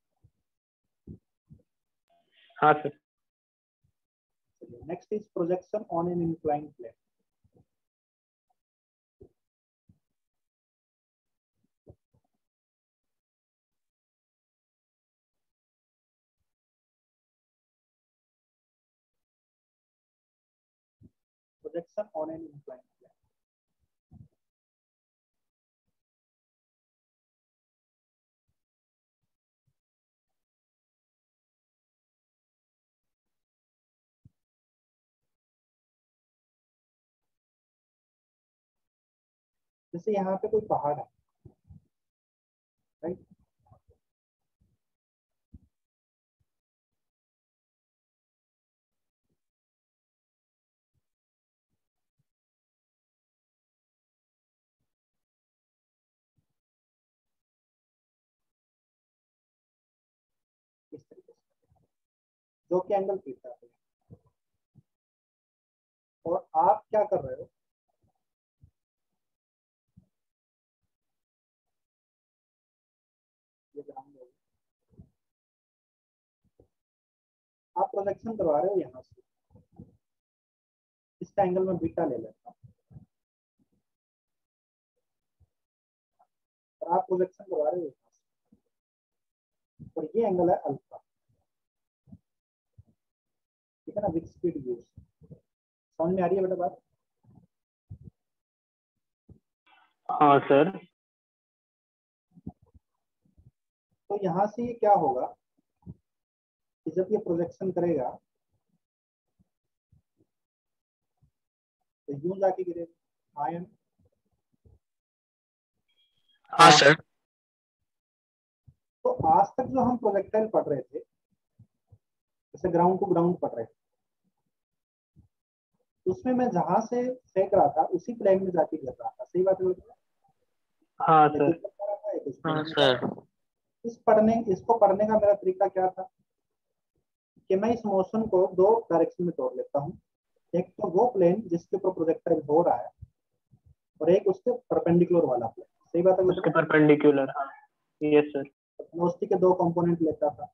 S1: हाँ sir.
S2: Next is projection on an inclined plane. Projection on an inclined plane. जैसे यहाँ पे कोई पहाड़ है, राइट? इस तरीके से जो कि एंगल थीटा है, और आप क्या कर रहे हो? ये ग्राउंड है, आप प्रोजेक्शन करवा रहे हो यहाँ से, इसका एंगल मैं बीटा ले लेता हूँ, और आप प्रोजेक्शन करवा रहे हो यहाँ से, और ये एंगल है अल्फा, ठीक है ना, विद स्पीड यूज। समझ में आ रही है बेटा बात?
S1: हाँ सर।
S2: तो यहाँ से ये क्या होगा कि जब ये प्रोजेक्शन करेगा तो यूं जाके गिरेगा, आयन।
S4: हाँ सर।
S2: तो आज तक जो हम प्रोजेक्टाइल पढ़ रहे थे, जैसे ग्राउंड टू ग्राउंड पढ़ रहे थे, उसमें मैं जहां से फेंक रहा था उसी प्लेन में जाके गिर रहा था, सही बात है?
S1: हाँ सर।
S4: हाँ सर।
S2: इस पढ़ने इसको पढ़ने का मेरा तरीका क्या था कि मैं इस मोशन को दो डायरेक्शन में तोड़ लेता हूँ। एक तो वो प्लेन जिसके ऊपर प्रोजेक्टाइल हो रहा है, और एक उसके परपेंडिकुलर वाला प्लेन, सही बात है?
S1: उसके परपेंडिकुलर, हाँ यस सर।
S2: वेलोसिटी के दो कंपोनेंट लेता था,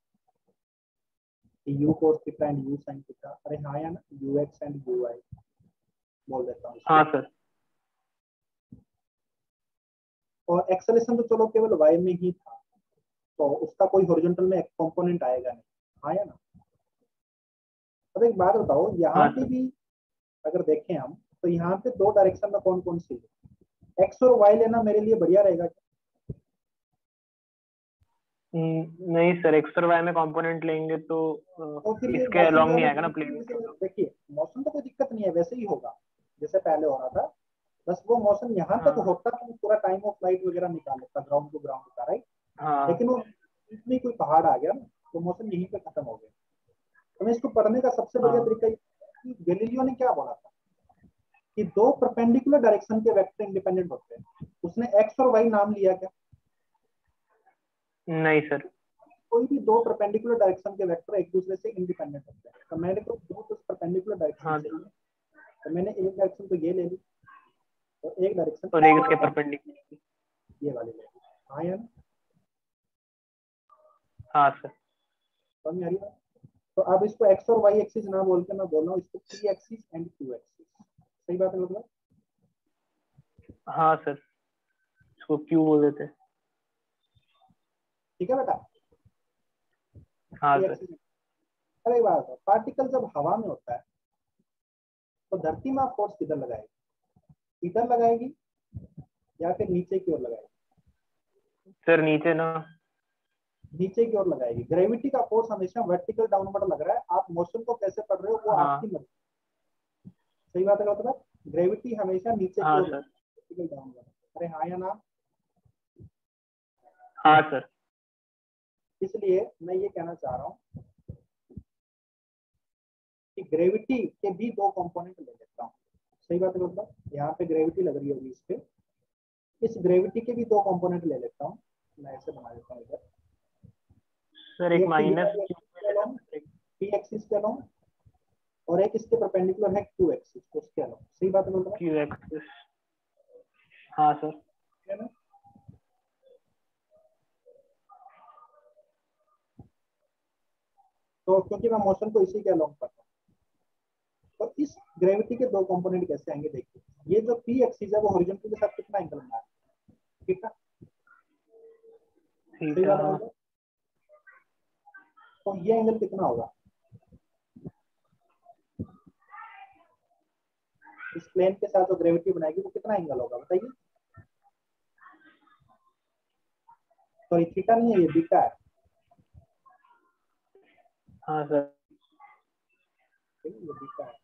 S2: u cos theta and u sine theta, अरे हाँ या ना, u x and u y बोल देता हूँ।
S1: हाँ सर।
S2: और एक्सेलेरेशन तो चलो केवल वाई में ही था, तो उसका कोई हॉरिजॉन्टल में कंपोनेंट आएगा नहीं, आया ना। अब एक बात बताओ, यहाँ
S1: हाँ
S2: पे
S1: सर।
S2: भी अगर देखें हम तो यहाँ पे दो डायरेक्शन में कौन कौन सी है, एक्स और वाई लेना मेरे लिए बढ़िया रहेगा क्या?
S1: हम्म, नहीं सर, एक्स और वाई में कंपोनेंट लेंगे तो अ,
S2: तो फिर ये
S1: इसके
S2: मोशन
S1: अलॉन्ग
S2: जो है
S1: नहीं
S2: वो
S1: आएगा ना
S2: दूसरी
S1: प्लेन।
S2: जैसे देखिए, मोशन तो कोई दिक्कत नहीं है, वैसे ही होगा जैसे पहले हो रहा था, बस वो मोशन यहाँ तक
S1: हाँ
S2: होता तो पूरा टाइम ऑफ फ्लाइट वगैरह निकाल लेता ग्राउंड टू ग्राउंड का, राइट।
S1: हाँ
S2: लेकिन वो बीच में कोई पहाड़ आ गया ना, तो मोशन यहीं पे खत्म हो गया। हमें इसको पढ़ने का सबसे बढ़िया
S1: हाँ।
S2: तरीका ये है कि गैलीलियो ने क्या बोला था कि दो परपेंडिकुलर डायरेक्शन के वेक्टर इंडिपेंडेंट होते हैं। उसने एक्स और वाई नाम लिया क्या?
S1: नहीं सर।
S2: कोई भी दो परपेंडिकुलर डायरेक्शन के वेक्टर एक दूसरे से इंडिपेंडेंट होते हैं। तो मैंने को दो परपेंडिकुलर डायरेक्शन
S1: हाँ
S2: चाहिए, तो मैंने एक डायरेक्शन तो ये ले ली और एक डायरेक्शन
S1: और एक इसके परपेंडिकुलर।
S2: ये वाली ले ली। हाँ यार,
S1: हाँ सर।
S2: समझ में आ रही बात? तो अब इसको एक्स और वाई एक्सिस ना बोल के मैं बोल रहा हूँ इसको p axis and q axis. सही बात है मतलब?
S1: हाँ सर, इसको क्यों बोल देते हैं।
S2: ठीक है बेटा,
S1: हाँ
S2: पी
S1: सर।
S2: एक्सिस। अब एक बात है, पार्टिकल जब हवा में होता है तो धरती में आप फोर्स किधर लगाएगी? इधर लगाएगी या फिर नीचे की ओर लगाएगी?
S1: सर नीचे ना।
S2: नीचे की ओर लगाएगी। ग्रेविटी का फोर्स हमेशा वर्टिकल डाउनवर्ड लग रहा है, आप मोशन को कैसे पढ़ रहे हो वो
S1: हाँ
S2: आपकी मर्जी। सही बात है मतलब, ग्रेविटी हमेशा नीचे की
S1: हाँ
S2: ओर
S1: सर।
S2: Vertical downward. अरे हाँ या ना?
S1: हाँ सर।
S2: इसलिए मैं ये कहना चाह रहा हूँ कि ग्रेविटी के भी दो कंपोनेंट ले लेता हूँ। सही बात है मतलब, यहाँ पे ग्रेविटी लग रही होगी इस पे, इस ग्रेविटी के भी दो कंपोनेंट ले लेता हूँ। मैं ऐसे बना देता हूँ इधर,
S1: सर एक
S2: एक तो ये
S1: माइनस
S2: वाली
S1: क्यू
S2: एक्सिस
S1: में
S2: के
S1: ले
S2: अलोंग,
S1: सकते हैं।
S2: पी एक्सिस के अलोंग, और एक इसके परपेंडिकुलर है क्यू एक्सिस उसके अलोंग। सही बात है मतलब,
S1: क्यू एक्सिस। हाँ सर।
S2: है ना? तो क्योंकि मैं मोशन को इसी के अलोंग करता हूँ, तो इस ग्रेविटी के दो कंपोनेंट कैसे आएंगे देखिए। ये जो पी एक्सिस है वो हॉरिजॉन्टल के साथ कितना एंगल बना है? ठीक है, सही
S1: थीटा।
S2: बात है
S1: हाँ।
S2: मतलब। तो ये एंगल कितना होगा? इस प्लेन के साथ जो ग्रेविटी बनाएगी वो कितना एंगल होगा बताइए? सॉरी, थीटा नहीं है, ये बीटा है।
S1: हाँ सर।
S2: ठीक है, ये बीटा है।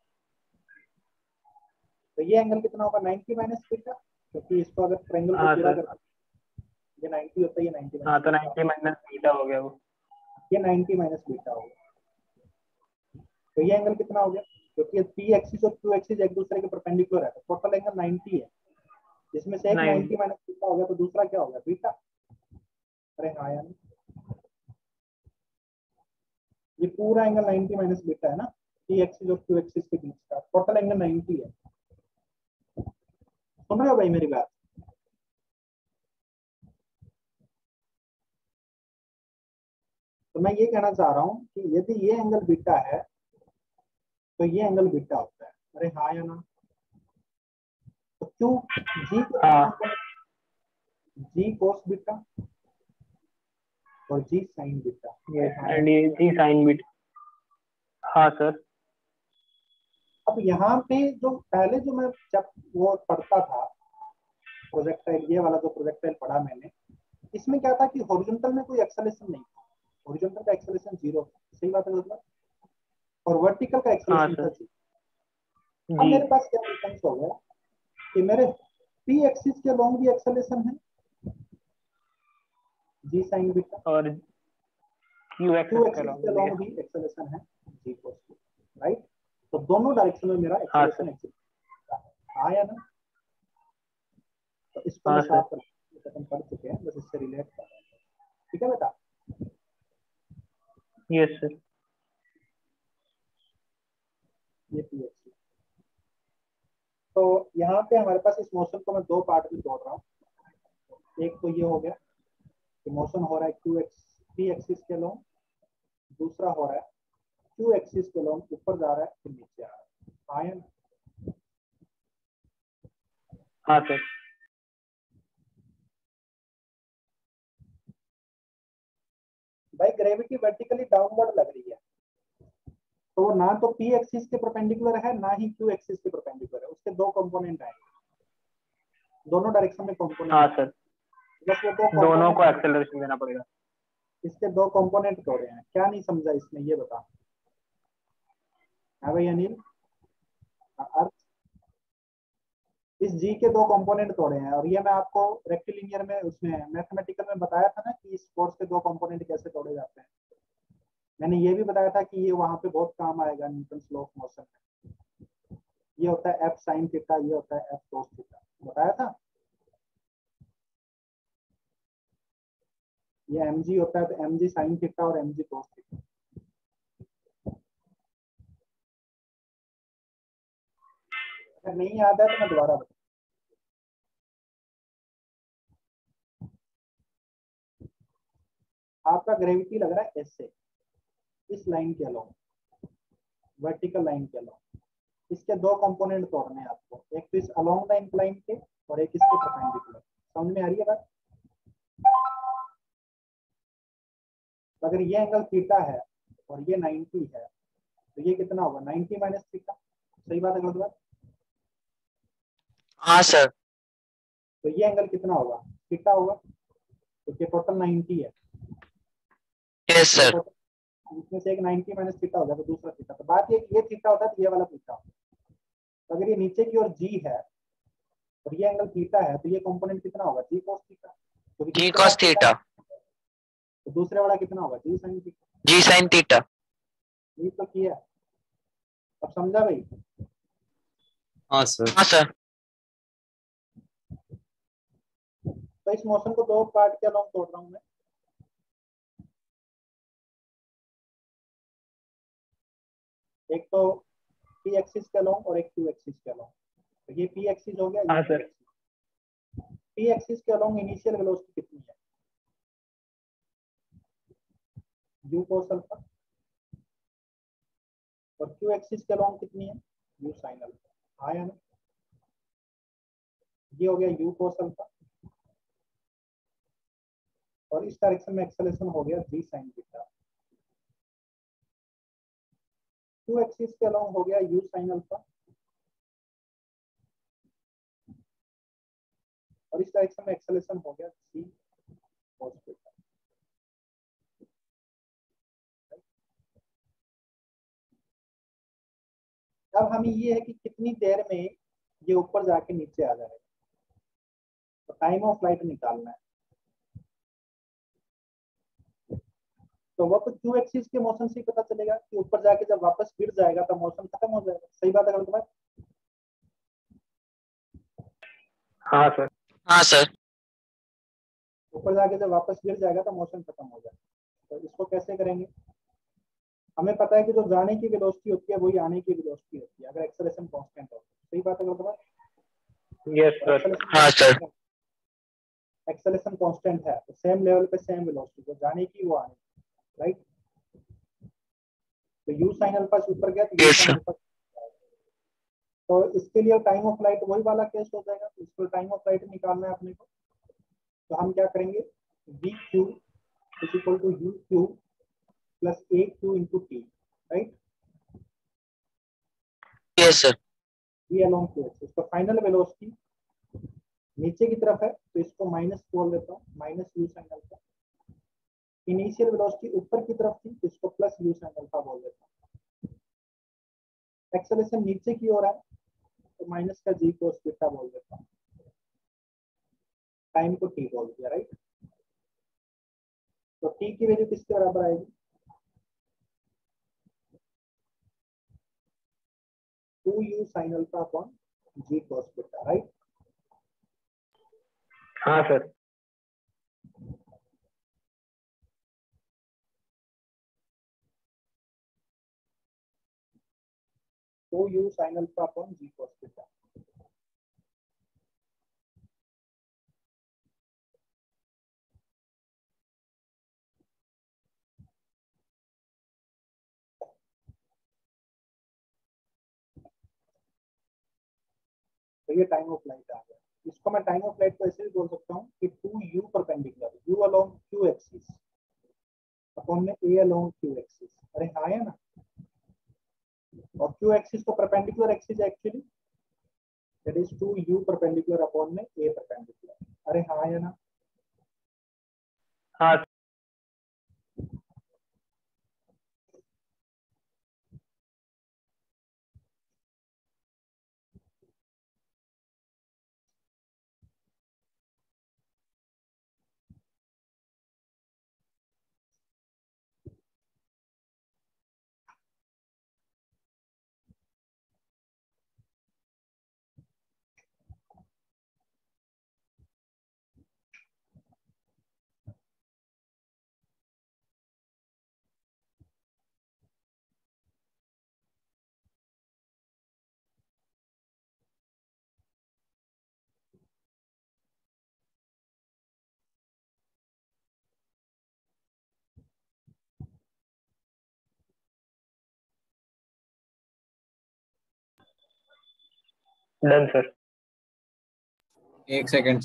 S2: तो ये एंगल कितना होगा? नाइंटी माइनस बीटा, क्योंकि इसको अगर ट्रायंगल को
S1: हाँ
S2: पूरा
S1: सर।
S2: करते ये नाइंटी होता है, ये नाइंटी
S1: हाँ
S2: माइनस
S1: तो
S2: बीटा,
S1: नाइन्टी माइनस थीटा हो गया वो।
S2: ये नाइंटी माइनस बीटा होगा। तो ये एंगल कितना हो गया? क्योंकि पी एक्सिस और क्यू एक्सिस एक दूसरे के परपेंडिकुलर है, तो टोटल एंगल नाइंटी है, जिसमें से एक
S1: नाइन।
S2: नाइंटी माइनस बीटा हो गया, तो दूसरा क्या हो गया? बीटा। अरे हाँ यार, ये पूरा एंगल नाइंटी माइनस बीटा है ना, पी एक्सिस और क्यू एक्सिस के बीच का टोटल एंगल नाइंटी है। सुन रहे हो भाई मेरी बात? तो मैं ये कहना चाह रहा हूँ कि यदि ये एंगल बीटा है तो ये एंगल बीटा होता है। अरे हाँ या ना? तो क्यों? जी के दो
S1: हाँ
S2: कंपोनेंट, जी कोस बीटा और जी साइन बीटा। अरे
S1: यस,
S2: हाँ या
S1: एंड
S2: ना?
S1: ये जी साइन बीट। हाँ सर।
S2: अब यहाँ पे जो पहले जो मैं जब वो पढ़ता था प्रोजेक्टाइल, ये वाला जो प्रोजेक्टाइल पढ़ा मैंने, इसमें क्या था कि हॉरिजॉन्टल में कोई एक्सेलेरेशन नहीं था, हॉरिजॉन्टल का एक्सेलेरेशन जीरो था। सही बात है मतलब, और वर्टिकल का
S1: हाँ
S2: एक्सेलेरेशन था
S1: सर।
S2: जीरो। अब
S1: जी।
S2: मेरे पास क्या डिफरेंस हो गया कि मेरे पी एक्सिस के लॉन्ग भी एक्सेलेरेशन है, जी साइन बीटा,
S1: और क्यू
S2: क्यू
S1: एक्सिस का
S2: एक्सिस के
S1: लॉन्ग भी है।
S2: लॉन्ग भी एक्सेलेरेशन है, जी कोस, राइट। तो दोनों डायरेक्शन में मेरा
S1: हाँ
S2: एक्सेलेरेशन
S1: सर।
S2: एक्सेलेरेशन आया ना? तो इसको मैं
S1: हाँ सर।
S2: साफ कर अपन पढ़ चुके हैं, बस इससे रिलेट कर रहे हैं। ठीक है बेटा,
S1: यस सर।
S2: ये पी एक्सिस। तो यहाँ पे हमारे पास इस मोशन को मैं दो पार्ट में तोड़ रहा हूँ। एक तो ये हो गया कि मोशन हो रहा है क्यू एक्स पी एक्सिस के लॉन्ग, दूसरा हो रहा है क्यू एक्सिस के लॉन्ग ऊपर जा रहा है फिर नीचे आ रहा है। आयन।
S1: हाँ सर।
S2: भाई ग्रेविटी वर्टिकली डाउनवर्ड लग रही है, तो वो ना तो पी एक्सिस के परपेंडिकुलर है ना ही क्यू एक्सिस के परपेंडिकुलर है, उसके दो कंपोनेंट आएंगे, दोनों डायरेक्शन में कंपोनेंट।
S1: हाँ सर,
S2: बस वो दो
S1: दोनों को
S2: component-
S1: एक्सेलरेशन देना पड़ेगा।
S2: इसके दो कंपोनेंट तोड़े हैं, क्या नहीं समझा इसमें ये बता। हाँ भाई अनिल, अर्थ इस जी के दो कंपोनेंट तोड़े हैं, और ये मैं आपको रेक्टिलिनियर में उसमें मैथमेटिकल में बताया था ना कि इस फोर्स के दो कंपोनेंट कैसे तोड़े जाते हैं। मैंने ये भी बताया था कि ये वहां पे बहुत काम आएगा न्यूटन लॉ ऑफ मोशन में। ये होता है एफ साइन थीटा, ये होता है एफ कोस थीटा, बताया था। ये एम जी होता है तो एम जी साइन थीटा और एम जी कोस थीटा। अगर नहीं याद है तो मैं दोबारा बता। आपका ग्रेविटी लग रहा है ऐसे, इस लाइन के अलोंग, वर्टिकल लाइन के अलोंग। इसके दो कंपोनेंट तोड़ने हैं आपको, एक तो इस अलोंग द इंक्लाइन के और एक इसके परपेंडिकुलर। समझ में आ रही है बात? अगर ये एंगल थीटा है और ये नाइंटी है तो ये कितना होगा? Ninety minus theta. सही बात है गलत बात?
S4: हाँ सर।
S2: तो ये एंगल कितना होगा? थीटा होगा, क्योंकि टोटल नाइंटी है।
S4: Yes sir.
S2: इसमें से एक नाइंटी माइनस थीटा होगा तो दूसरा थीटा। तो बात ये ये थीटा होता है तो ये वाला थीटा होता है। तो अगर ये नीचे की ओर जी है और ये एंगल थीटा है तो ये कंपोनेंट कितना होगा? जी cos थीटा। तो
S4: जी cos थीटा।
S2: तो दूसरे वाला कितना होगा? जी sin थीटा।
S4: जी sin थीटा।
S2: ये तो किया, अब समझा भाई?
S6: हाँ सर।
S4: हाँ सर।
S2: तो इस मोशन को दो पार्ट के अलोंग तोड़ रहा हूं मैं। एक तो पी एक्सिस के अलोंग और एक क्यू एक्सिस के अलोंग। तो ये पी एक्सिस हो गया,
S1: हाँ
S2: ये
S1: सर।
S2: पी एक्सिस के अलोंग इनिशियल वेलोसिटी कितनी है? U cos alpha. और क्यू एक्सिस के अलोंग कितनी है? U sin alpha. आया ना? ये हो गया यू cos अल्फा, और इस डायरेक्शन में एक्सेलरेशन हो गया जी sin थीटा। क्यू एक्सिस के अलोंग हो गया यू sin अल्फा, और इस डायरेक्शन में एक्सेलरेशन हो गया जी cos थीटा। अब हमें ये है कि कितनी देर में ये ऊपर जाके नीचे आ जाएगा, तो टाइम ऑफ फ्लाइट निकालना है। तो वो तो क्यू एक्सिस के मोशन से ही पता चलेगा कि ऊपर जाके जब वापस गिर जाएगा तो मोशन खत्म हो जाएगा। सही बात है गलत बात?
S1: हाँ सर।
S4: हाँ सर।
S2: ऊपर जाके जब वापस गिर जाएगा तो मोशन खत्म हो जाएगा। तो इसको कैसे करेंगे? हमें पता है कि जो जाने की वेलोसिटी होती है वही आने की वेलोसिटी होती है, अगर एक्सेलरेशन कांस्टेंट हो। सही बात है गलत बात?
S1: Yes sir.
S4: हाँ सर।
S2: एक्सेलरेशन कांस्टेंट है तो सेम लेवल पे सेम वेलोसिटी, जो जाने की वो आने की, राइट? तो यू sin अल्फा से ऊपर गया तो u
S4: yes
S2: sin
S4: sir.
S2: Alpha. तो इसके लिए टाइम ऑफ फ्लाइट वही वाला केस हो जाएगा। तो इसको टाइम ऑफ फ्लाइट निकालना है अपने को। तो हम क्या करेंगे? V q is equal to u q plus a q into t, right?
S4: Yes sir.
S2: V along q axis. तो फाइनल वेलोसिटी नीचे की तरफ है तो इसको माइनस बोल देता हूँ, minus u sin alpha. Initial velocity ऊपर की तरफ थी तो इसको प्लस यू sin अल्फा बोल देता हूँ। एक्सेलरेशन नीचे की ओर है तो माइनस का जी cos थीटा बोल देता हूँ। टाइम को टी बोल दिया, राइट? तो टी की वैल्यू किसके बराबर आएगी? Two u sin alpha upon g cos theta, right?
S1: हाँ sir.
S2: Two u sin alpha upon g cos theta. तो ये टाइम ऑफ फ्लाइट आ गया। इसको मैं टाइम ऑफ फ्लाइट को ऐसे भी बोल सकता हूँ कि two u perpendicular, u along q axis upon में ए अलोंग क्यू एक्सिस। अरे हाँ है ना, और क्यू एक्सिस तो परपेंडिकुलर एक्सिस है actually, that is two u perpendicular upon में ए परपेंडिकुलर। अरे हाँ है ना।
S1: हाँ डन सर।
S6: एक सेकंड।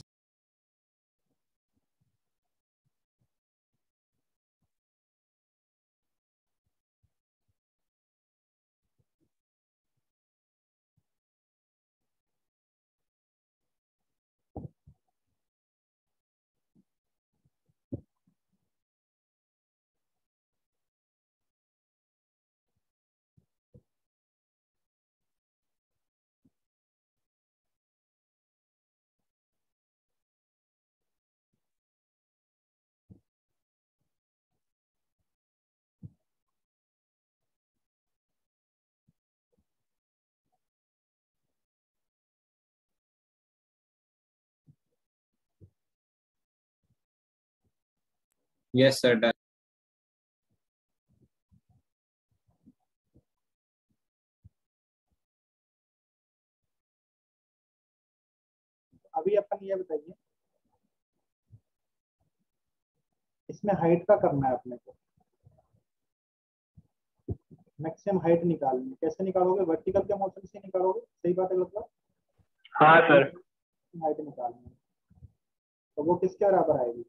S6: Yes sir done.
S2: अभी अपन ये बताइए, इसमें हाइट का करना है अपने को, मैक्सिमम हाइट निकालनी है। कैसे निकालोगे? वर्टिकल के मोशन से निकालोगे, सही बात है मतलब।
S1: हाँ सर।
S2: हाइट निकालनी है तो वो किसके बराबर आएगी?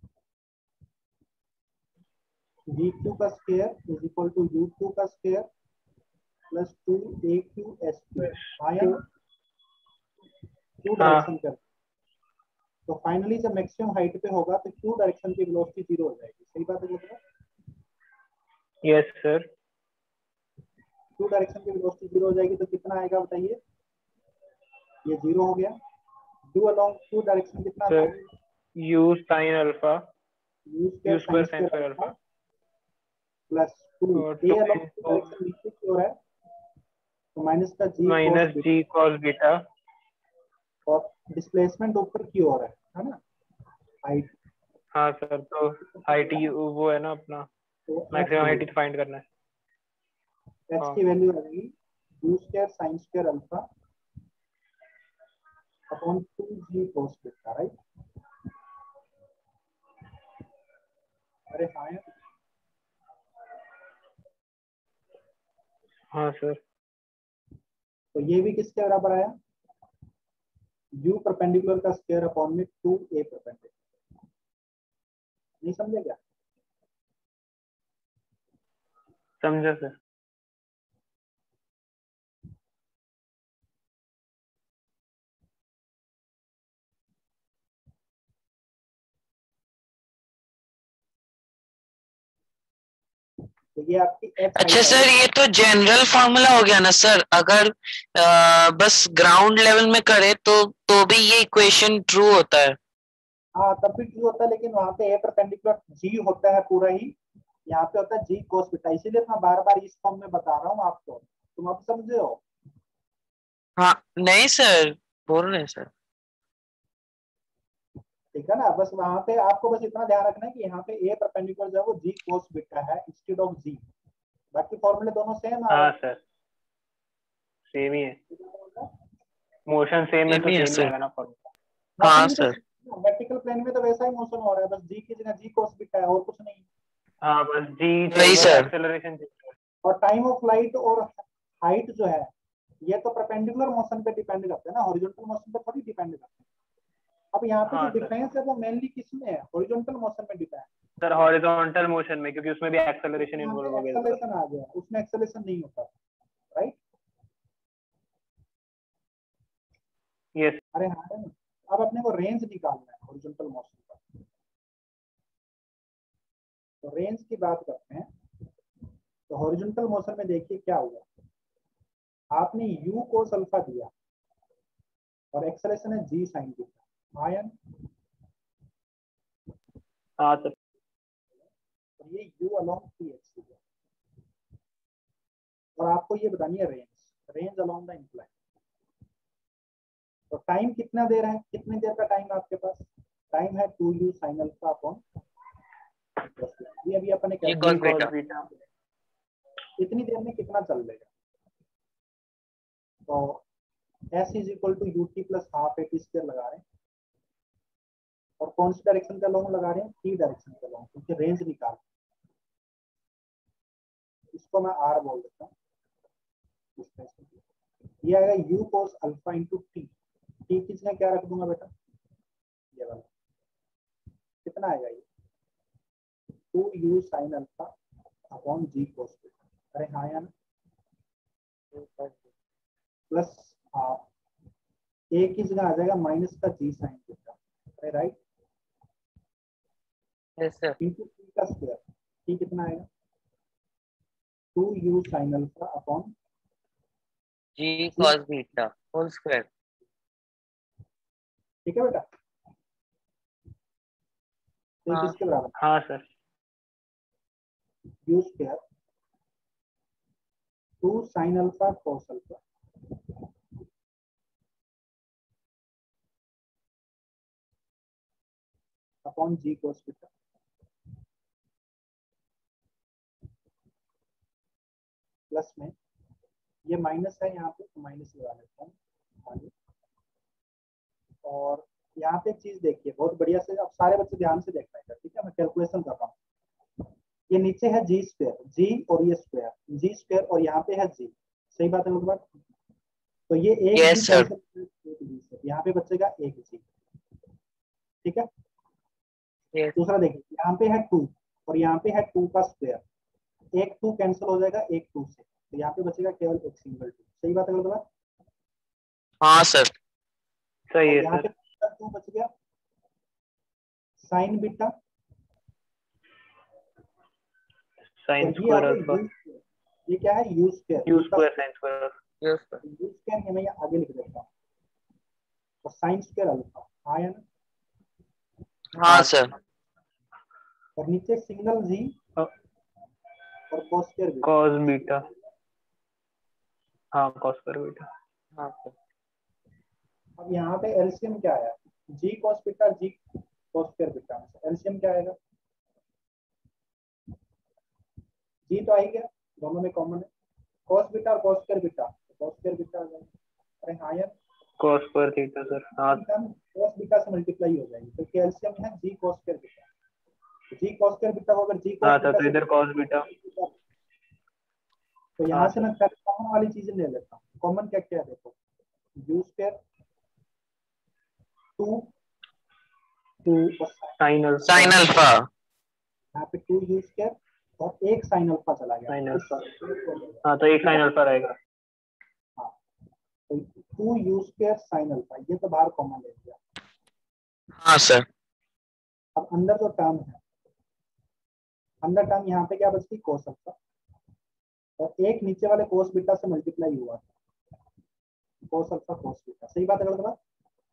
S2: वी क्यू का square is equal to u q का square plus two a q s q. आया ना, क्यू डायरेक्शन कर। तो फाइनली जब मैक्सिमम हाइट पे होगा तो क्यू डायरेक्शन की वेलोसिटी जीरो हो जाएगी, सही बात है मतलब।
S1: Yes sir.
S2: क्यू डायरेक्शन की वेलोसिटी जीरो हो जाएगी तो कितना आएगा बताइए? ये जीरो हो गया। डू अलोंग क्यू डायरेक्शन कितना था?
S1: U sine alpha,
S2: u
S1: u
S2: square
S1: square
S2: sine
S1: sine
S2: square
S1: square alpha
S2: plus two
S1: और
S2: a
S1: two
S2: along q
S1: into
S2: direction नीचे की ओर है तो माइनस का g
S1: minus
S2: cos
S1: g cos beta,
S2: और डिस्प्लेसमेंट ऊपर की ओर है है ना, हाइट।
S1: हाँ सर। तो हाइट वो है ना अपना,
S2: तो एच
S1: मैक्सिमम हाइट फाइंड करना है।
S2: एच
S1: हाँ
S2: की वैल्यू आएगी u square sine square alpha upon two g cos beta, right. अरे हाँ यार,
S1: हाँ सर।
S2: तो ये भी किसके बराबर आया? u परपेंडिकुलर का स्क्वायर अपॉन में टू ए परपेंडिकुलर। नहीं समझे क्या?
S1: समझा सर।
S2: तो ये आपकी एच
S4: अच्छा सर, ये तो जनरल फार्मूला हो गया ना सर। अगर आ, बस ग्राउंड लेवल में करे तो तो भी ये इक्वेशन ट्रू होता है।
S2: हाँ तब भी ट्रू होता है, लेकिन वहां पे ए परपेंडिकुलर जी होता है पूरा ही, यहाँ पे होता है जी कोस बीटा। इसीलिए मैं बार बार इस फॉर्म में बता रहा हूँ आपको, तुम अब समझे हो?
S4: हाँ नहीं सर, बोल रहे हैं सर।
S2: ठीक है ना, बस वहां पे आपको बस इतना ध्यान रखना है कि यहाँ पे ए परपेंडिकुलर जो है वो जी कोस बीटा है इंस्टेड ऑफ जी। बाकी फॉर्मूले दोनों सेम आ
S1: हाँ
S2: रहे
S1: सर, सेम ही है।
S2: हैं।
S1: मोशन सेम है तो
S4: सेम ही है
S1: सेम ही
S4: सर।
S1: आएगा ना फॉर्मूला।
S4: हाँ
S2: मोशन भी तो
S4: सर।
S2: वर्टिकल प्लेन में तो वैसा ही मोशन हो रहा है, बस जी की जगह जी कोस बीटा है और कुछ नहीं।
S1: हाँ बस जी
S4: वही सर।
S1: एक्सेलरेशन।
S2: और टाइम ऑफ फ्लाइट और हाइट जो है ये तो परपेंडिकुलर मोशन पे डिपेंड करते हैं ना, हॉरिजॉन्टल मोशन पे थोड़ी डिपेंड करते हैं। अब यहाँ पे जो
S1: हाँ सर।
S2: डिफरेंस है वो मेनली किस में है? हॉरिजॉन्टल मोशन में डिपेंड
S1: सर हॉरिजॉन्टल मोशन में, क्योंकि उसमें भी एक्सेलरेशन
S2: यहाँ
S1: इन्वॉल्व
S2: पे
S1: हो गया था।
S2: एक्सेलरेशन आ गया, उसमें एक्सेलरेशन नहीं होता, राइट?
S1: यस
S2: अरे हाँ है ना। अब अपने को रेंज निकालना है हॉरिजॉन्टल मोशन का, तो रेंज की बात करते हैं। तो हॉरिजॉन्टल मोशन में देखिए क्या हुआ, आपने u cos अल्फा दिया और एक्सेलरेशन है g sin थीटा, आयन
S1: हाँ सर।
S2: और ये u अलोंग पी एक्स दिया, और आपको ये बतानी है range, range along the incline. तो टाइम कितना देर है, कितनी देर का टाइम आपके पास? टाइम है two u sine alpha upon, ये अभी अपन ने
S4: G cos
S2: क्या
S4: beta।
S1: बीटा।
S2: इतनी देर में कितना चल लेगा? तो s is equal to u t plus half a t square लगा रहे हैं, और कौन सी डायरेक्शन का लॉन्ग लगा रहे हैं? टी डायरेक्शन का लॉन्ग, क्योंकि रेंज निकाल, इसको मैं r बोल देता हूँ। ये आएगा u cos alpha into t, t की जगह क्या रख दूंगा बेटा? ये वाला कितना आएगा? ये two u sine alpha upon g cos beta. अरे हाँ यार, प्लस हाफ ए की जगह आ जाएगा माइनस का जी साइन बीटा, अरे right,
S4: yes sir.
S2: Into t का स्क्वायर, टी कितना आएगा? Two u sine alpha upon
S4: G cos beta whole square.
S2: ठीक है बेटा, तो
S4: हाँ।
S2: किसके बराबर?
S1: हाँ sir.
S2: U square two sine alpha cos alpha upon g cos beta, plus में ये माइनस है यहाँ पे, तो माइनस लगा लेता हूँ आगे। और यहाँ पे चीज देखिए बहुत बढ़िया से, अब सारे बच्चे ध्यान से देखना है, ठीक है? मैं कैलकुलेशन कर रहा हूँ। ये नीचे है जी स्क्वायर, जी और ये स्क्वायर, जी स्क्वायर और यहाँ पे है जी, सही बात है लोग बात? तो ये एक
S4: Yes,
S2: जी
S4: sir।
S2: कैंसिल, यहाँ पे बचेगा एक जी, ठीक है?
S4: Yes।
S2: दूसरा देखिए, यहाँ पे है टू और यहाँ पे है टू का स्क्वायर, एक टू कैंसिल हो जाएगा एक टू से, तो यहाँ पे बचेगा केवल एक सिंगल टू, सही बात है लोग बात?
S4: हाँ सर।
S1: सही
S2: और
S1: है
S2: यहाँ
S1: सर।
S2: पे टू बच गया साइन बीटा,
S1: साइन
S2: और ये आ
S1: स्क्वायर
S2: गया
S1: अल्फा।
S2: यू स्क्वायर, ये क्या है? यू स्क्वायर,
S1: यू
S2: यू का
S1: square sine square.
S4: Yes sir.
S2: U square है, मैं ये आगे लिख देता हूँ, और साइन स्क्वायर अल्फा आया ना,
S4: हाँ सर।
S2: और नीचे सिंगल जी और cos square beta.
S1: Cos beta. हाँ कॉस स्क्वायर बीटा।
S4: हाँ सर।
S2: अब यहाँ पे एलसीएम क्या आया? जी cos beta, g cos square beta, LCM क्या आएगा? जी तो आ ही गया, दोनों में कॉमन है, cos बीटा और cos square beta, cos square beta आ जाएगा। अरे हाँ यार,
S1: कॉस स्क्वायर थीटा सर। हाँ
S2: cos बीटा से मल्टीप्लाई हो जाएगी, क्योंकि एलसीएम है g cos square beta, g cos square beta को अगर जी cos
S1: हाँ सर,
S2: बीटा
S1: तो
S2: से,
S1: इधर कॉस बीटा।
S2: तो यहाँ
S1: हाँ
S2: से
S1: सर।
S2: मैं पहले कॉमन वाली चीजें ले लेता हूँ। कॉमन क्या क्या है देखो, u square two
S1: two sine alpha.
S4: Sine alpha.
S2: यहाँ पे टू यू स्क्वायर और एक साइन अल्फा चला गया,
S1: साइन
S2: इस-
S1: अल्फा। हाँ तो एक साइन अल्फा रहेगा।
S2: हाँ, तो two u square sine alpha, ये तो बाहर कॉमन ले लिया।
S4: हाँ सर।
S2: अब अंदर जो टर्म है, अंदर टर्म यहाँ पे क्या बचती? कोस अल्फा, और एक नीचे वाले कोस बीटा से मल्टीप्लाई हुआ था, कोस अल्फा कोस बीटा, सही बात है गलत बात?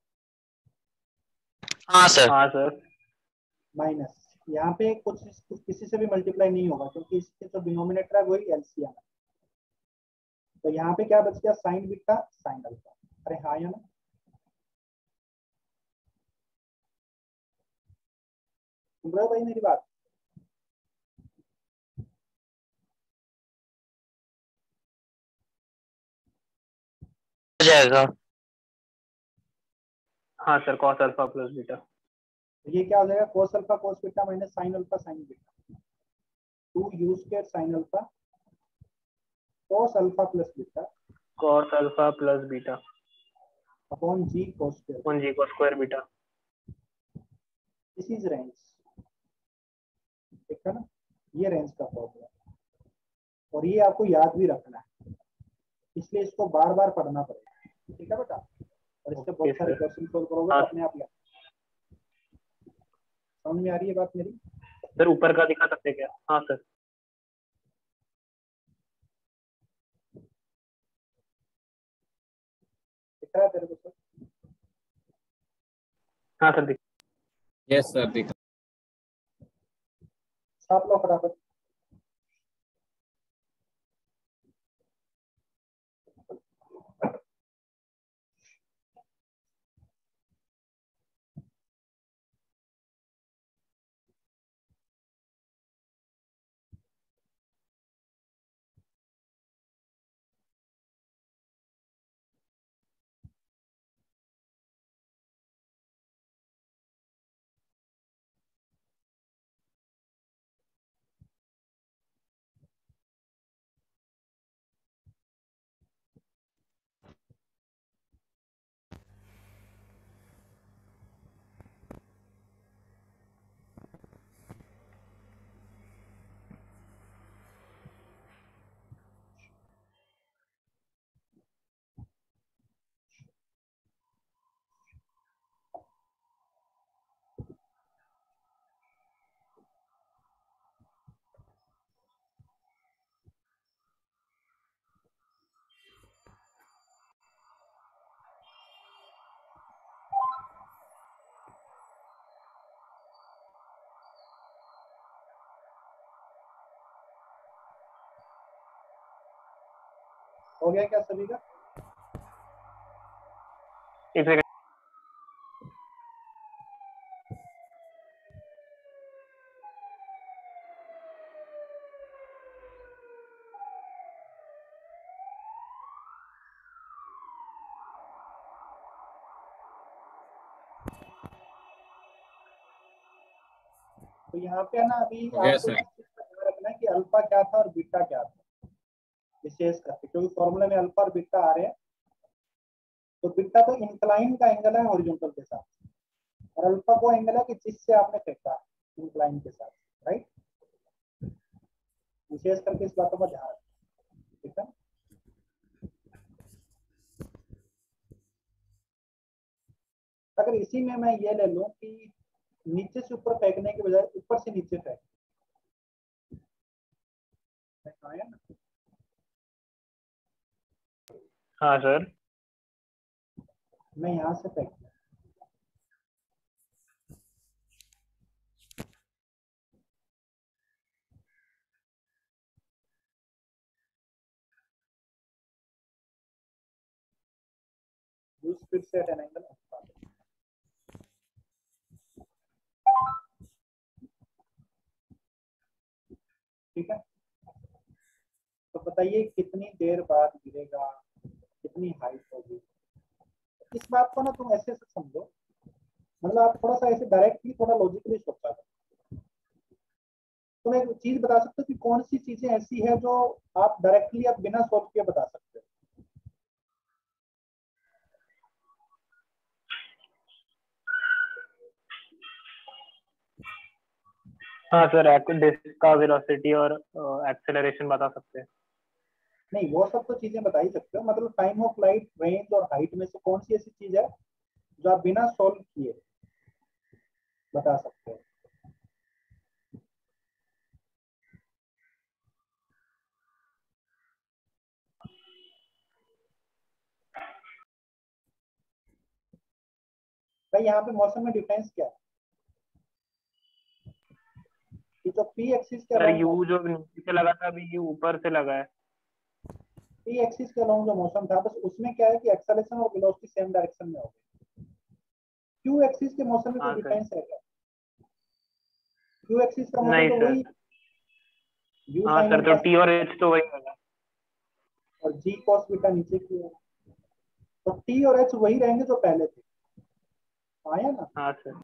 S4: हाँ सर।
S1: हाँ सर।
S2: माइनस यहाँ पे कुछ कुछ किसी से भी मल्टीप्लाई नहीं होगा, क्योंकि इसके जो डिनोमिनेटर है वही एलसीएम है। तो यहाँ पे क्या बच गया? Sine beta sine alpha. अरे हाँ या ना? सुन रहे हो भाई मेरी बात?
S4: हो जाएगा।
S1: हाँ sir, cos alpha plus beta.
S2: तो ये क्या हो जाएगा? Cos alpha cos beta minus sine alpha sine beta, two u square sine alpha cos alpha plus beta
S1: cos alpha plus beta
S2: upon g cos square,
S1: one g cos square beta.
S2: This is range. ठीक है ना, ये range का formula, और ये आपको याद भी रखना है, इसलिए इसको बार बार पढ़ना पड़ेगा। ठीक है बेटा, और इससे बहुत सारे क्वेश्चन सोल्व करोगे तो अपने आप याद। समझ में आ रही है बात मेरी?
S1: सर ऊपर का दिखा सकते क्या? हाँ सर।
S2: दिख रहा है तेरे को सर?
S1: हाँ सर दिख।
S6: यस सर दिखा।
S2: छाप लो फटाफट। हो गया क्या सभी का?
S1: एक सेकंड।
S2: तो यहाँ पे ना अभी
S6: हो गया
S2: आपको
S6: सर।
S2: इस चीज का ध्यान रखना है कि अल्फा क्या था और बीटा क्या था, विशेष करके क्योंकि फॉर्मूले में अल्फा और बीटा आ रहे हैं। तो बीटा तो इंक्लाइन का एंगल है हॉरिजॉन्टल के साथ, और अल्फा वो एंगल है कि जिससे आपने फेंका इंक्लाइन के साथ, राइट। विशेष करके इस बातों का ध्यान रखना, ठीक है। अगर इसी में मैं ये ले लूं कि नीचे से ऊपर फेंकने के बजाय ऊपर से नीचे फेंक, आया ना?
S1: हाँ सर।
S2: मैं यहाँ से फेंक, स्पीड से एट एन एंगल, ठीक है। तो बताइए कितनी देर बाद गिरेगा, कितनी हाइट होगी। इस बात को ना तुम ऐसे से समझो, मतलब आप थोड़ा सा ऐसे डायरेक्टली थोड़ा लॉजिकली सोचा करो। तुम एक चीज बता सकते हो कि कौन सी चीजें ऐसी है जो आप डायरेक्टली आप बिना सोच के बता सकते हो।
S1: हाँ सर, डिस्क का वेलोसिटी और एक्सेलरेशन बता सकते हैं।
S2: नहीं, वो सब तो चीजें बता ही सकते हो, मतलब टाइम ऑफ लाइट, रेंज और हाइट में से कौन सी ऐसी चीज है जो आप बिना सॉल्व किए बता सकते हो। भाई यहाँ पे मौसम में डिफरेंस क्या है कि जो पी एक्सिस के
S1: सर
S2: अलाउंग,
S1: यू जो नीचे से लगा था अभी यू ऊपर से लगा है।
S2: पी एक्सिस के अलाउंग जो मौसम था, बस उसमें क्या है कि एक्सेलरेशन और वेलोसिटी सेम डायरेक्शन में हो गई। क्यू एक्सिस के मौसम में कोई
S1: हाँ सर।
S2: डिफरेंस है क्या? क्यू एक्सिस का मौसम
S1: नहीं
S2: तो
S1: सर।
S2: वही यू
S1: हाँ
S2: साइन
S1: सर, तो
S2: अल्फा
S1: टी और एच तो वही लगा।
S2: और जी कॉस बीटा नीचे की है, तो टी और एच वही रहेंगे जो पहले थे, आया ना?
S1: हाँ सर।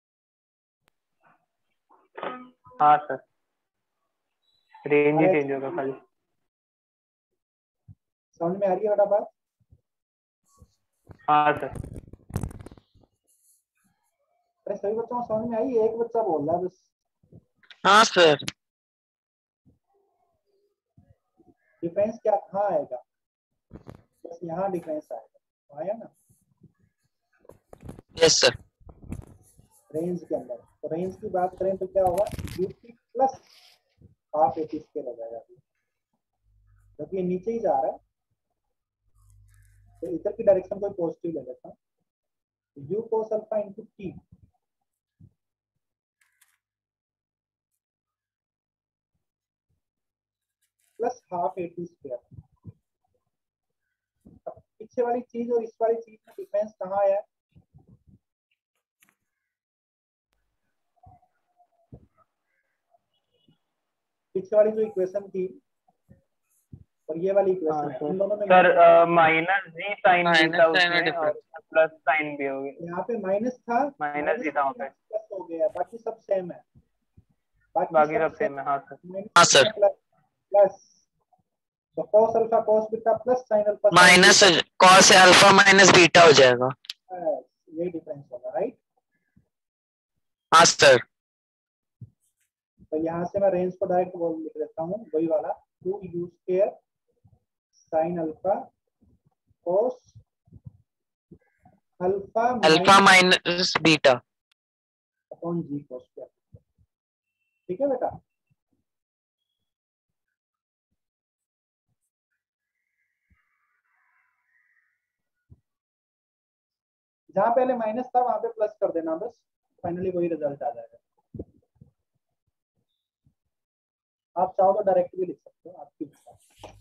S1: हाँ सर, रेंज ही
S2: अरे
S1: चेंज होगा खाली।
S2: समझ में आ रही है बेटा बात?
S1: हाँ सर।
S2: अरे सभी बच्चों को समझ में आई? एक बच्चा बोल रहा है बस।
S4: हाँ सर।
S2: डिफरेंस क्या कहाँ आएगा, बस यहाँ डिफरेंस आएगा, आया ना
S4: यस सर।
S2: रेंज के अंदर। तो रेंज की बात करें तो क्या होगा, u p plus half a t square हो जाएगा, क्योंकि ये नीचे ही जा रहा है तो इधर की डायरेक्शन को पॉजिटिव ले लेता हूँ, u cos alpha into t plus half a t square. अब पीछे वाली चीज और इस वाली चीज में डिफरेंस कहाँ आया है, पीछे वाली जो इक्वेशन थी और ये वाली इक्वेशन है, इन दोनों में
S1: sir minus g sine
S4: Minus
S1: beta
S4: sign
S1: उसमें
S4: difference.
S1: और प्लस साइन भी हो गया,
S2: यहाँ पे माइनस था,
S1: माइनस जी था वहाँ पे,
S2: प्लस हो गया, बाकी सब सेम है, बाकी,
S1: बाकी सब सेम है। हाँ सर।
S4: हाँ सर।
S2: प्लस तो cos alpha cos beta plus sin alpha
S4: minus cos alpha minus beta हो जाएगा।
S2: ये डिफरेंस होगा, राइट।
S4: हाँ सर।
S2: तो यहाँ से मैं रेंज को डायरेक्ट बोल लिख देता हूँ, वही वाला two u square sine alpha cos alpha
S4: alpha minus beta
S2: upon g cos square. ठीक है बेटा, जहां पहले माइनस था वहां पे प्लस कर देना, बस फाइनली वही रिजल्ट आ जाएगा। आप चाहो तो डायरेक्ट भी लिख सकते हो, आपकी इच्छा।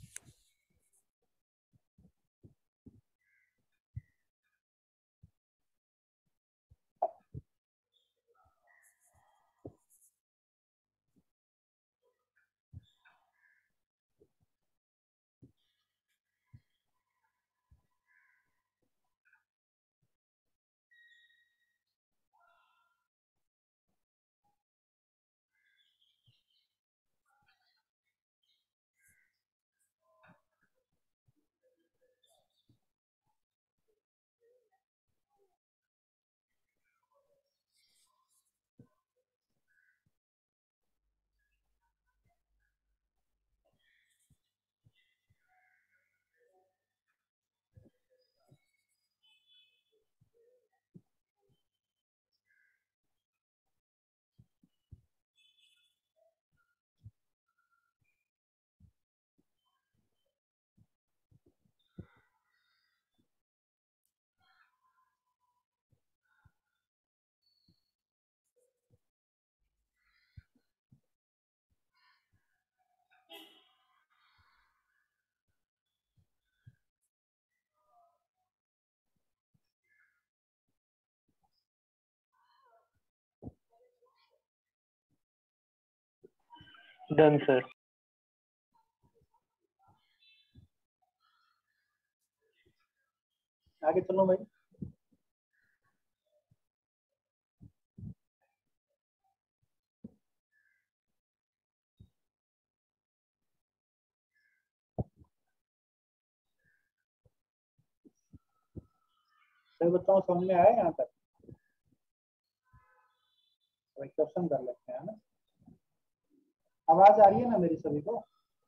S1: Done sir.
S2: आगे चलो भाई। सभी बच्चों को समझ में आया यहाँ तक, क्वेश्चन कर लेते हैं ना। आवाज आ रही है ना मेरी सभी को?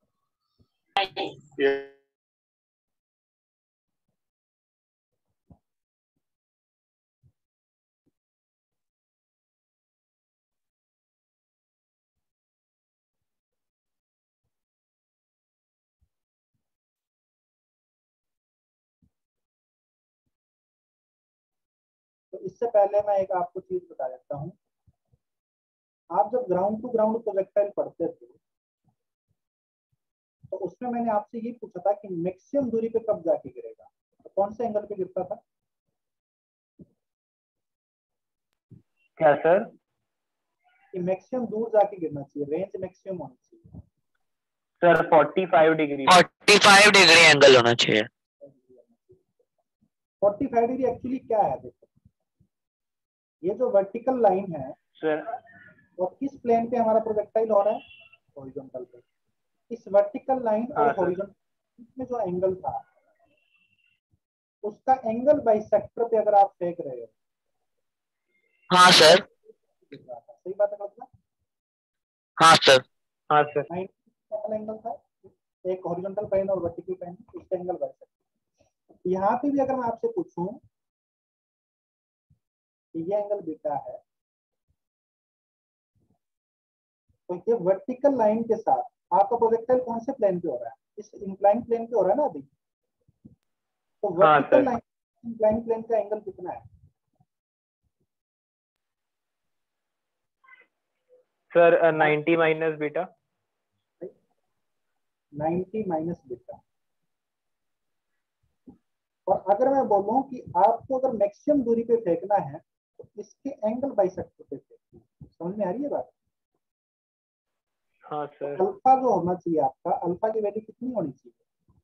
S2: तो इससे पहले मैं एक आपको चीज बता देता हूँ, आप जब ग्राउंड टू ग्राउंड प्रोजेक्टाइल पढ़ते थे तो उसमें मैंने आपसे ये पूछा था कि मैक्सिमम दूरी पे कब जाके गिरेगा, तो कौन से एंगल पे गिरता था?
S1: क्या सर?
S2: कि मैक्सिमम दूर जाके गिरना चाहिए, रेंज मैक्सिमम होनी चाहिए।
S1: सर पैंतालीस डिग्री
S4: पैंतालीस डिग्री एंगल होना चाहिए।
S2: पैंतालीस डिग्री एक्चुअली क्या है, देखो ये जो वर्टिकल लाइन है
S1: सर,
S2: वो किस प्लेन पे हमारा प्रोजेक्टाइल हो रहा है, हॉरिजॉन्टल पे। इस वर्टिकल लाइन
S1: हाँ
S2: और
S1: सर।
S2: हॉरिजॉन्टल में जो एंगल था उसका एंगल बाइसेक्टर पे अगर आप फेंक रहे हो,
S4: हाँ सर।
S2: सही बात है, गलत बात?
S4: हाँ सर।
S1: हाँ सर।
S2: नाइन्टी एंगल था, एक हॉरिजॉन्टल प्लेन और वर्टिकल प्लेन, इसके एंगल बढ़ सकते हैं। यहाँ पे भी अगर मैं आपसे पूछूं कि ये एंगल बीटा है, तो ये वर्टिकल लाइन के साथ आपका प्रोजेक्टाइल कौन से प्लेन पे हो रहा है? इस इंक्लाइन प्लेन पे हो रहा है ना अभी। तो
S1: हाँ
S2: vertical
S1: sir.
S2: Line incline plane का एंगल कितना है?
S1: Sir ninety minus beta.
S2: Ninety minus beta. और अगर मैं बोलूं कि आपको अगर मैक्सिमम दूरी पे फेंकना है तो इसके एंगल बाइसेक्टर पे फेंकना, समझ में आ रही है बात?
S1: हाँ
S2: तो
S1: सर।
S2: अल्फा जो होना चाहिए आपका, अल्फा की वैल्यू कितनी होनी चाहिए?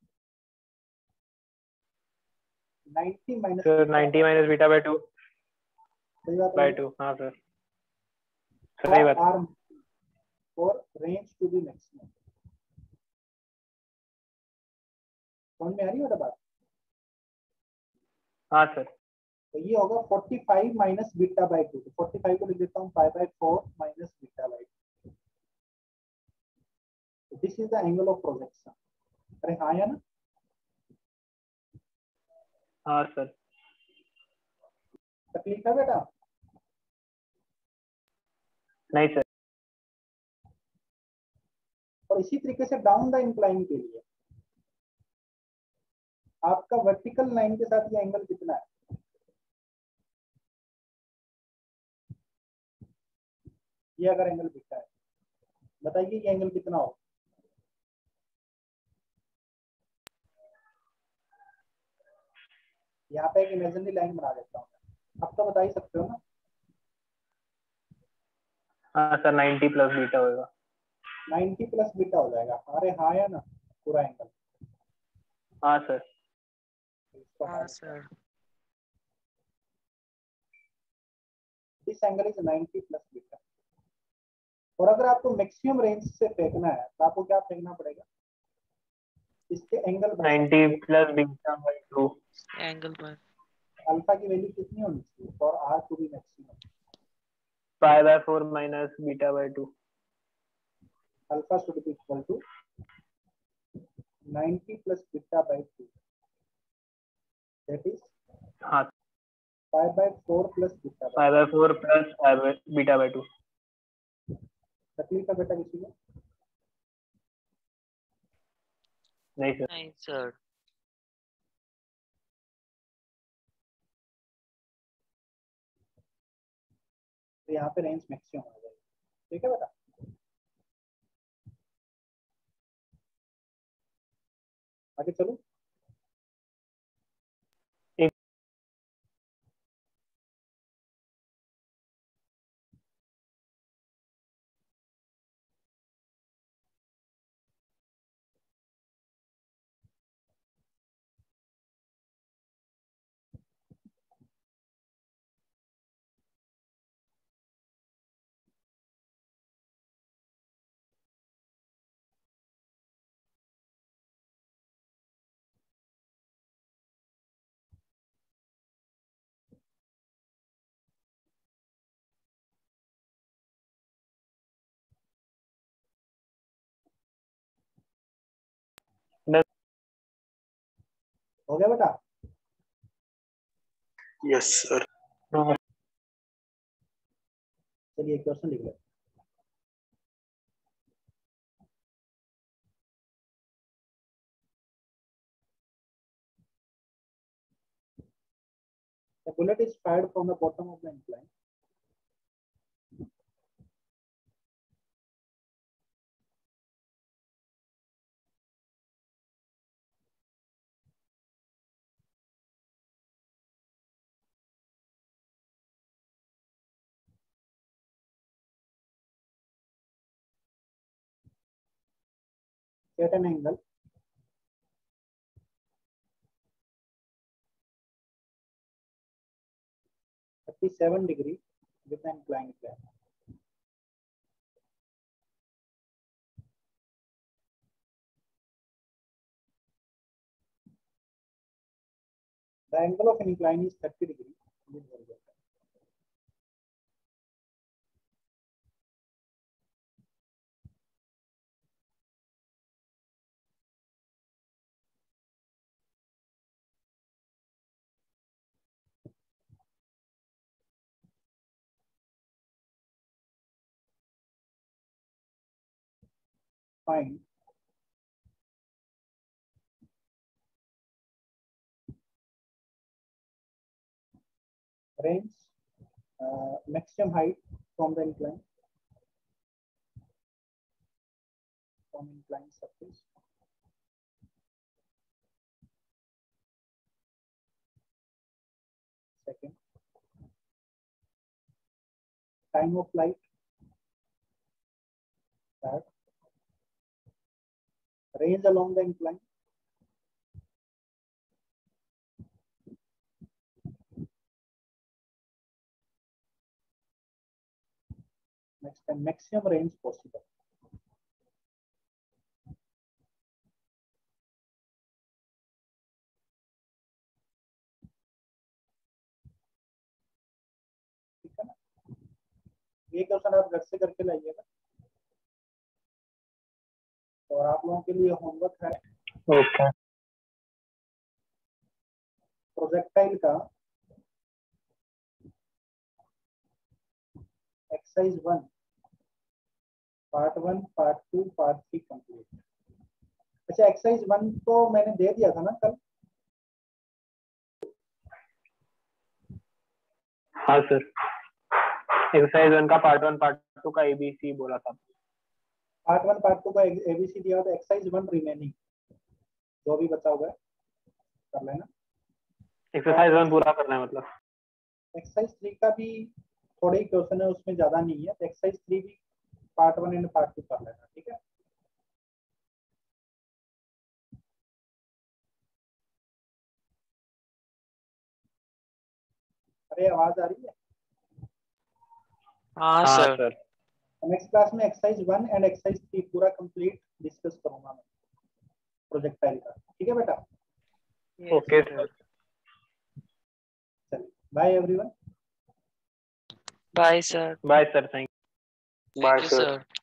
S2: Ninety minus
S1: sir ninety minus beta by two.
S2: सही बात
S1: बाय
S2: है।
S1: टू, हाँ सर, सही बात।
S2: आर और रेंज टू बी मैक्सिमम, समझ में आ रही है बात?
S1: हाँ सर।
S2: तो ये होगा forty five minus beta by two. तो फोर्टी फाइव को लिख देता हूँ pi by four minus beta by two. This is the angle of projection. अरे हाँ या ना?
S1: हाँ सर।
S2: तकलीफ है बेटा?
S1: नहीं सर।
S2: और इसी तरीके से डाउन द इंक्लाइन के लिए आपका वर्टिकल लाइन के साथ ये एंगल कितना है? ये अगर एंगल बीटा है, बताइए ये एंगल कितना हो? यहाँ पे एक इमेजिनरी लाइन बना देता हूँ, अब तो बता ही सकते हो ना?
S1: हाँ सर, नाइन्टी प्लस बीटा होगा।
S2: नाइन्टी प्लस बीटा हो जाएगा। अरे हाँ या ना? पूरा एंगल।
S1: हाँ सर।
S2: इसको
S4: हाँ sir.
S2: This angle is ninety plus beta. और अगर आपको मैक्सिमम रेंज से फेंकना है तो आपको क्या फेंकना पड़ेगा? इसके angle
S1: ninety plus beta by two.
S4: Angle पर
S2: अल्फा की वैल्यू कितनी होनी चाहिए for R to be maximum?
S1: Pi by four minus beta by two.
S2: Alpha should be equal to ninety plus beta by two, that is
S1: हाँ,
S2: pi by four plus beta by.
S1: Pi by four plus pi by beta by two.
S2: तकलीफ है बेटा किसी को?
S1: नहीं sir.
S4: नहीं sir.
S2: तो यहाँ पे रेंज मैक्सिमम आ जाएगी। ठीक है बेटा? आगे चलो।
S1: एक
S2: हो गया बेटा?
S7: Yes sir.
S2: चलिए एक क्वेश्चन लिख लेते हैं। The bullet is fired from the bottom of the incline. At an angle thirty-seven degree with an inclined plane. The angle of an incline is thirty degree with horizontal. find range uh, maximum height from the incline from inclined surface. Second, time of flight. Third, range along the incline. Next, the maximum range possible. ठीक है ना? ये question आप घर से करके लाइएगा और आप लोगों के लिए होमवर्क है
S1: ओके
S2: प्रोजेक्टाइल का exercise one part one part two part three complete. अच्छा एक्सरसाइज वन तो मैंने दे दिया था ना कल?
S1: हाँ सर एक्सरसाइज वन का पार्ट वन पार्ट टू का एबीसी बोला था।
S2: पार्ट वन पार्ट टू का एबीसी दिया था। एक्सरसाइज वन रिमेनिंग जो भी बचा हुआ है कर लेना।
S1: एक्सरसाइज वन पूरा करना है मतलब।
S2: एक्सरसाइज थ्री का भी थोड़े ही क्वेश्चन है उसमें ज्यादा नहीं है। एक्सरसाइज थ्री भी part one and part two कर लेना ठीक है। अरे आवाज आ रही है?
S4: हाँ
S1: हाँ
S4: सर
S1: सर
S2: नेक्स्ट क्लास में exercise one and exercise three पूरा कंप्लीट डिस्कस करूंगा मैं प्रोजेक्टाइल का। ठीक है बेटा?
S1: ओके सर
S2: चलिए bye everyone.
S4: Bye sir
S1: bye sir thank
S4: thank you sir.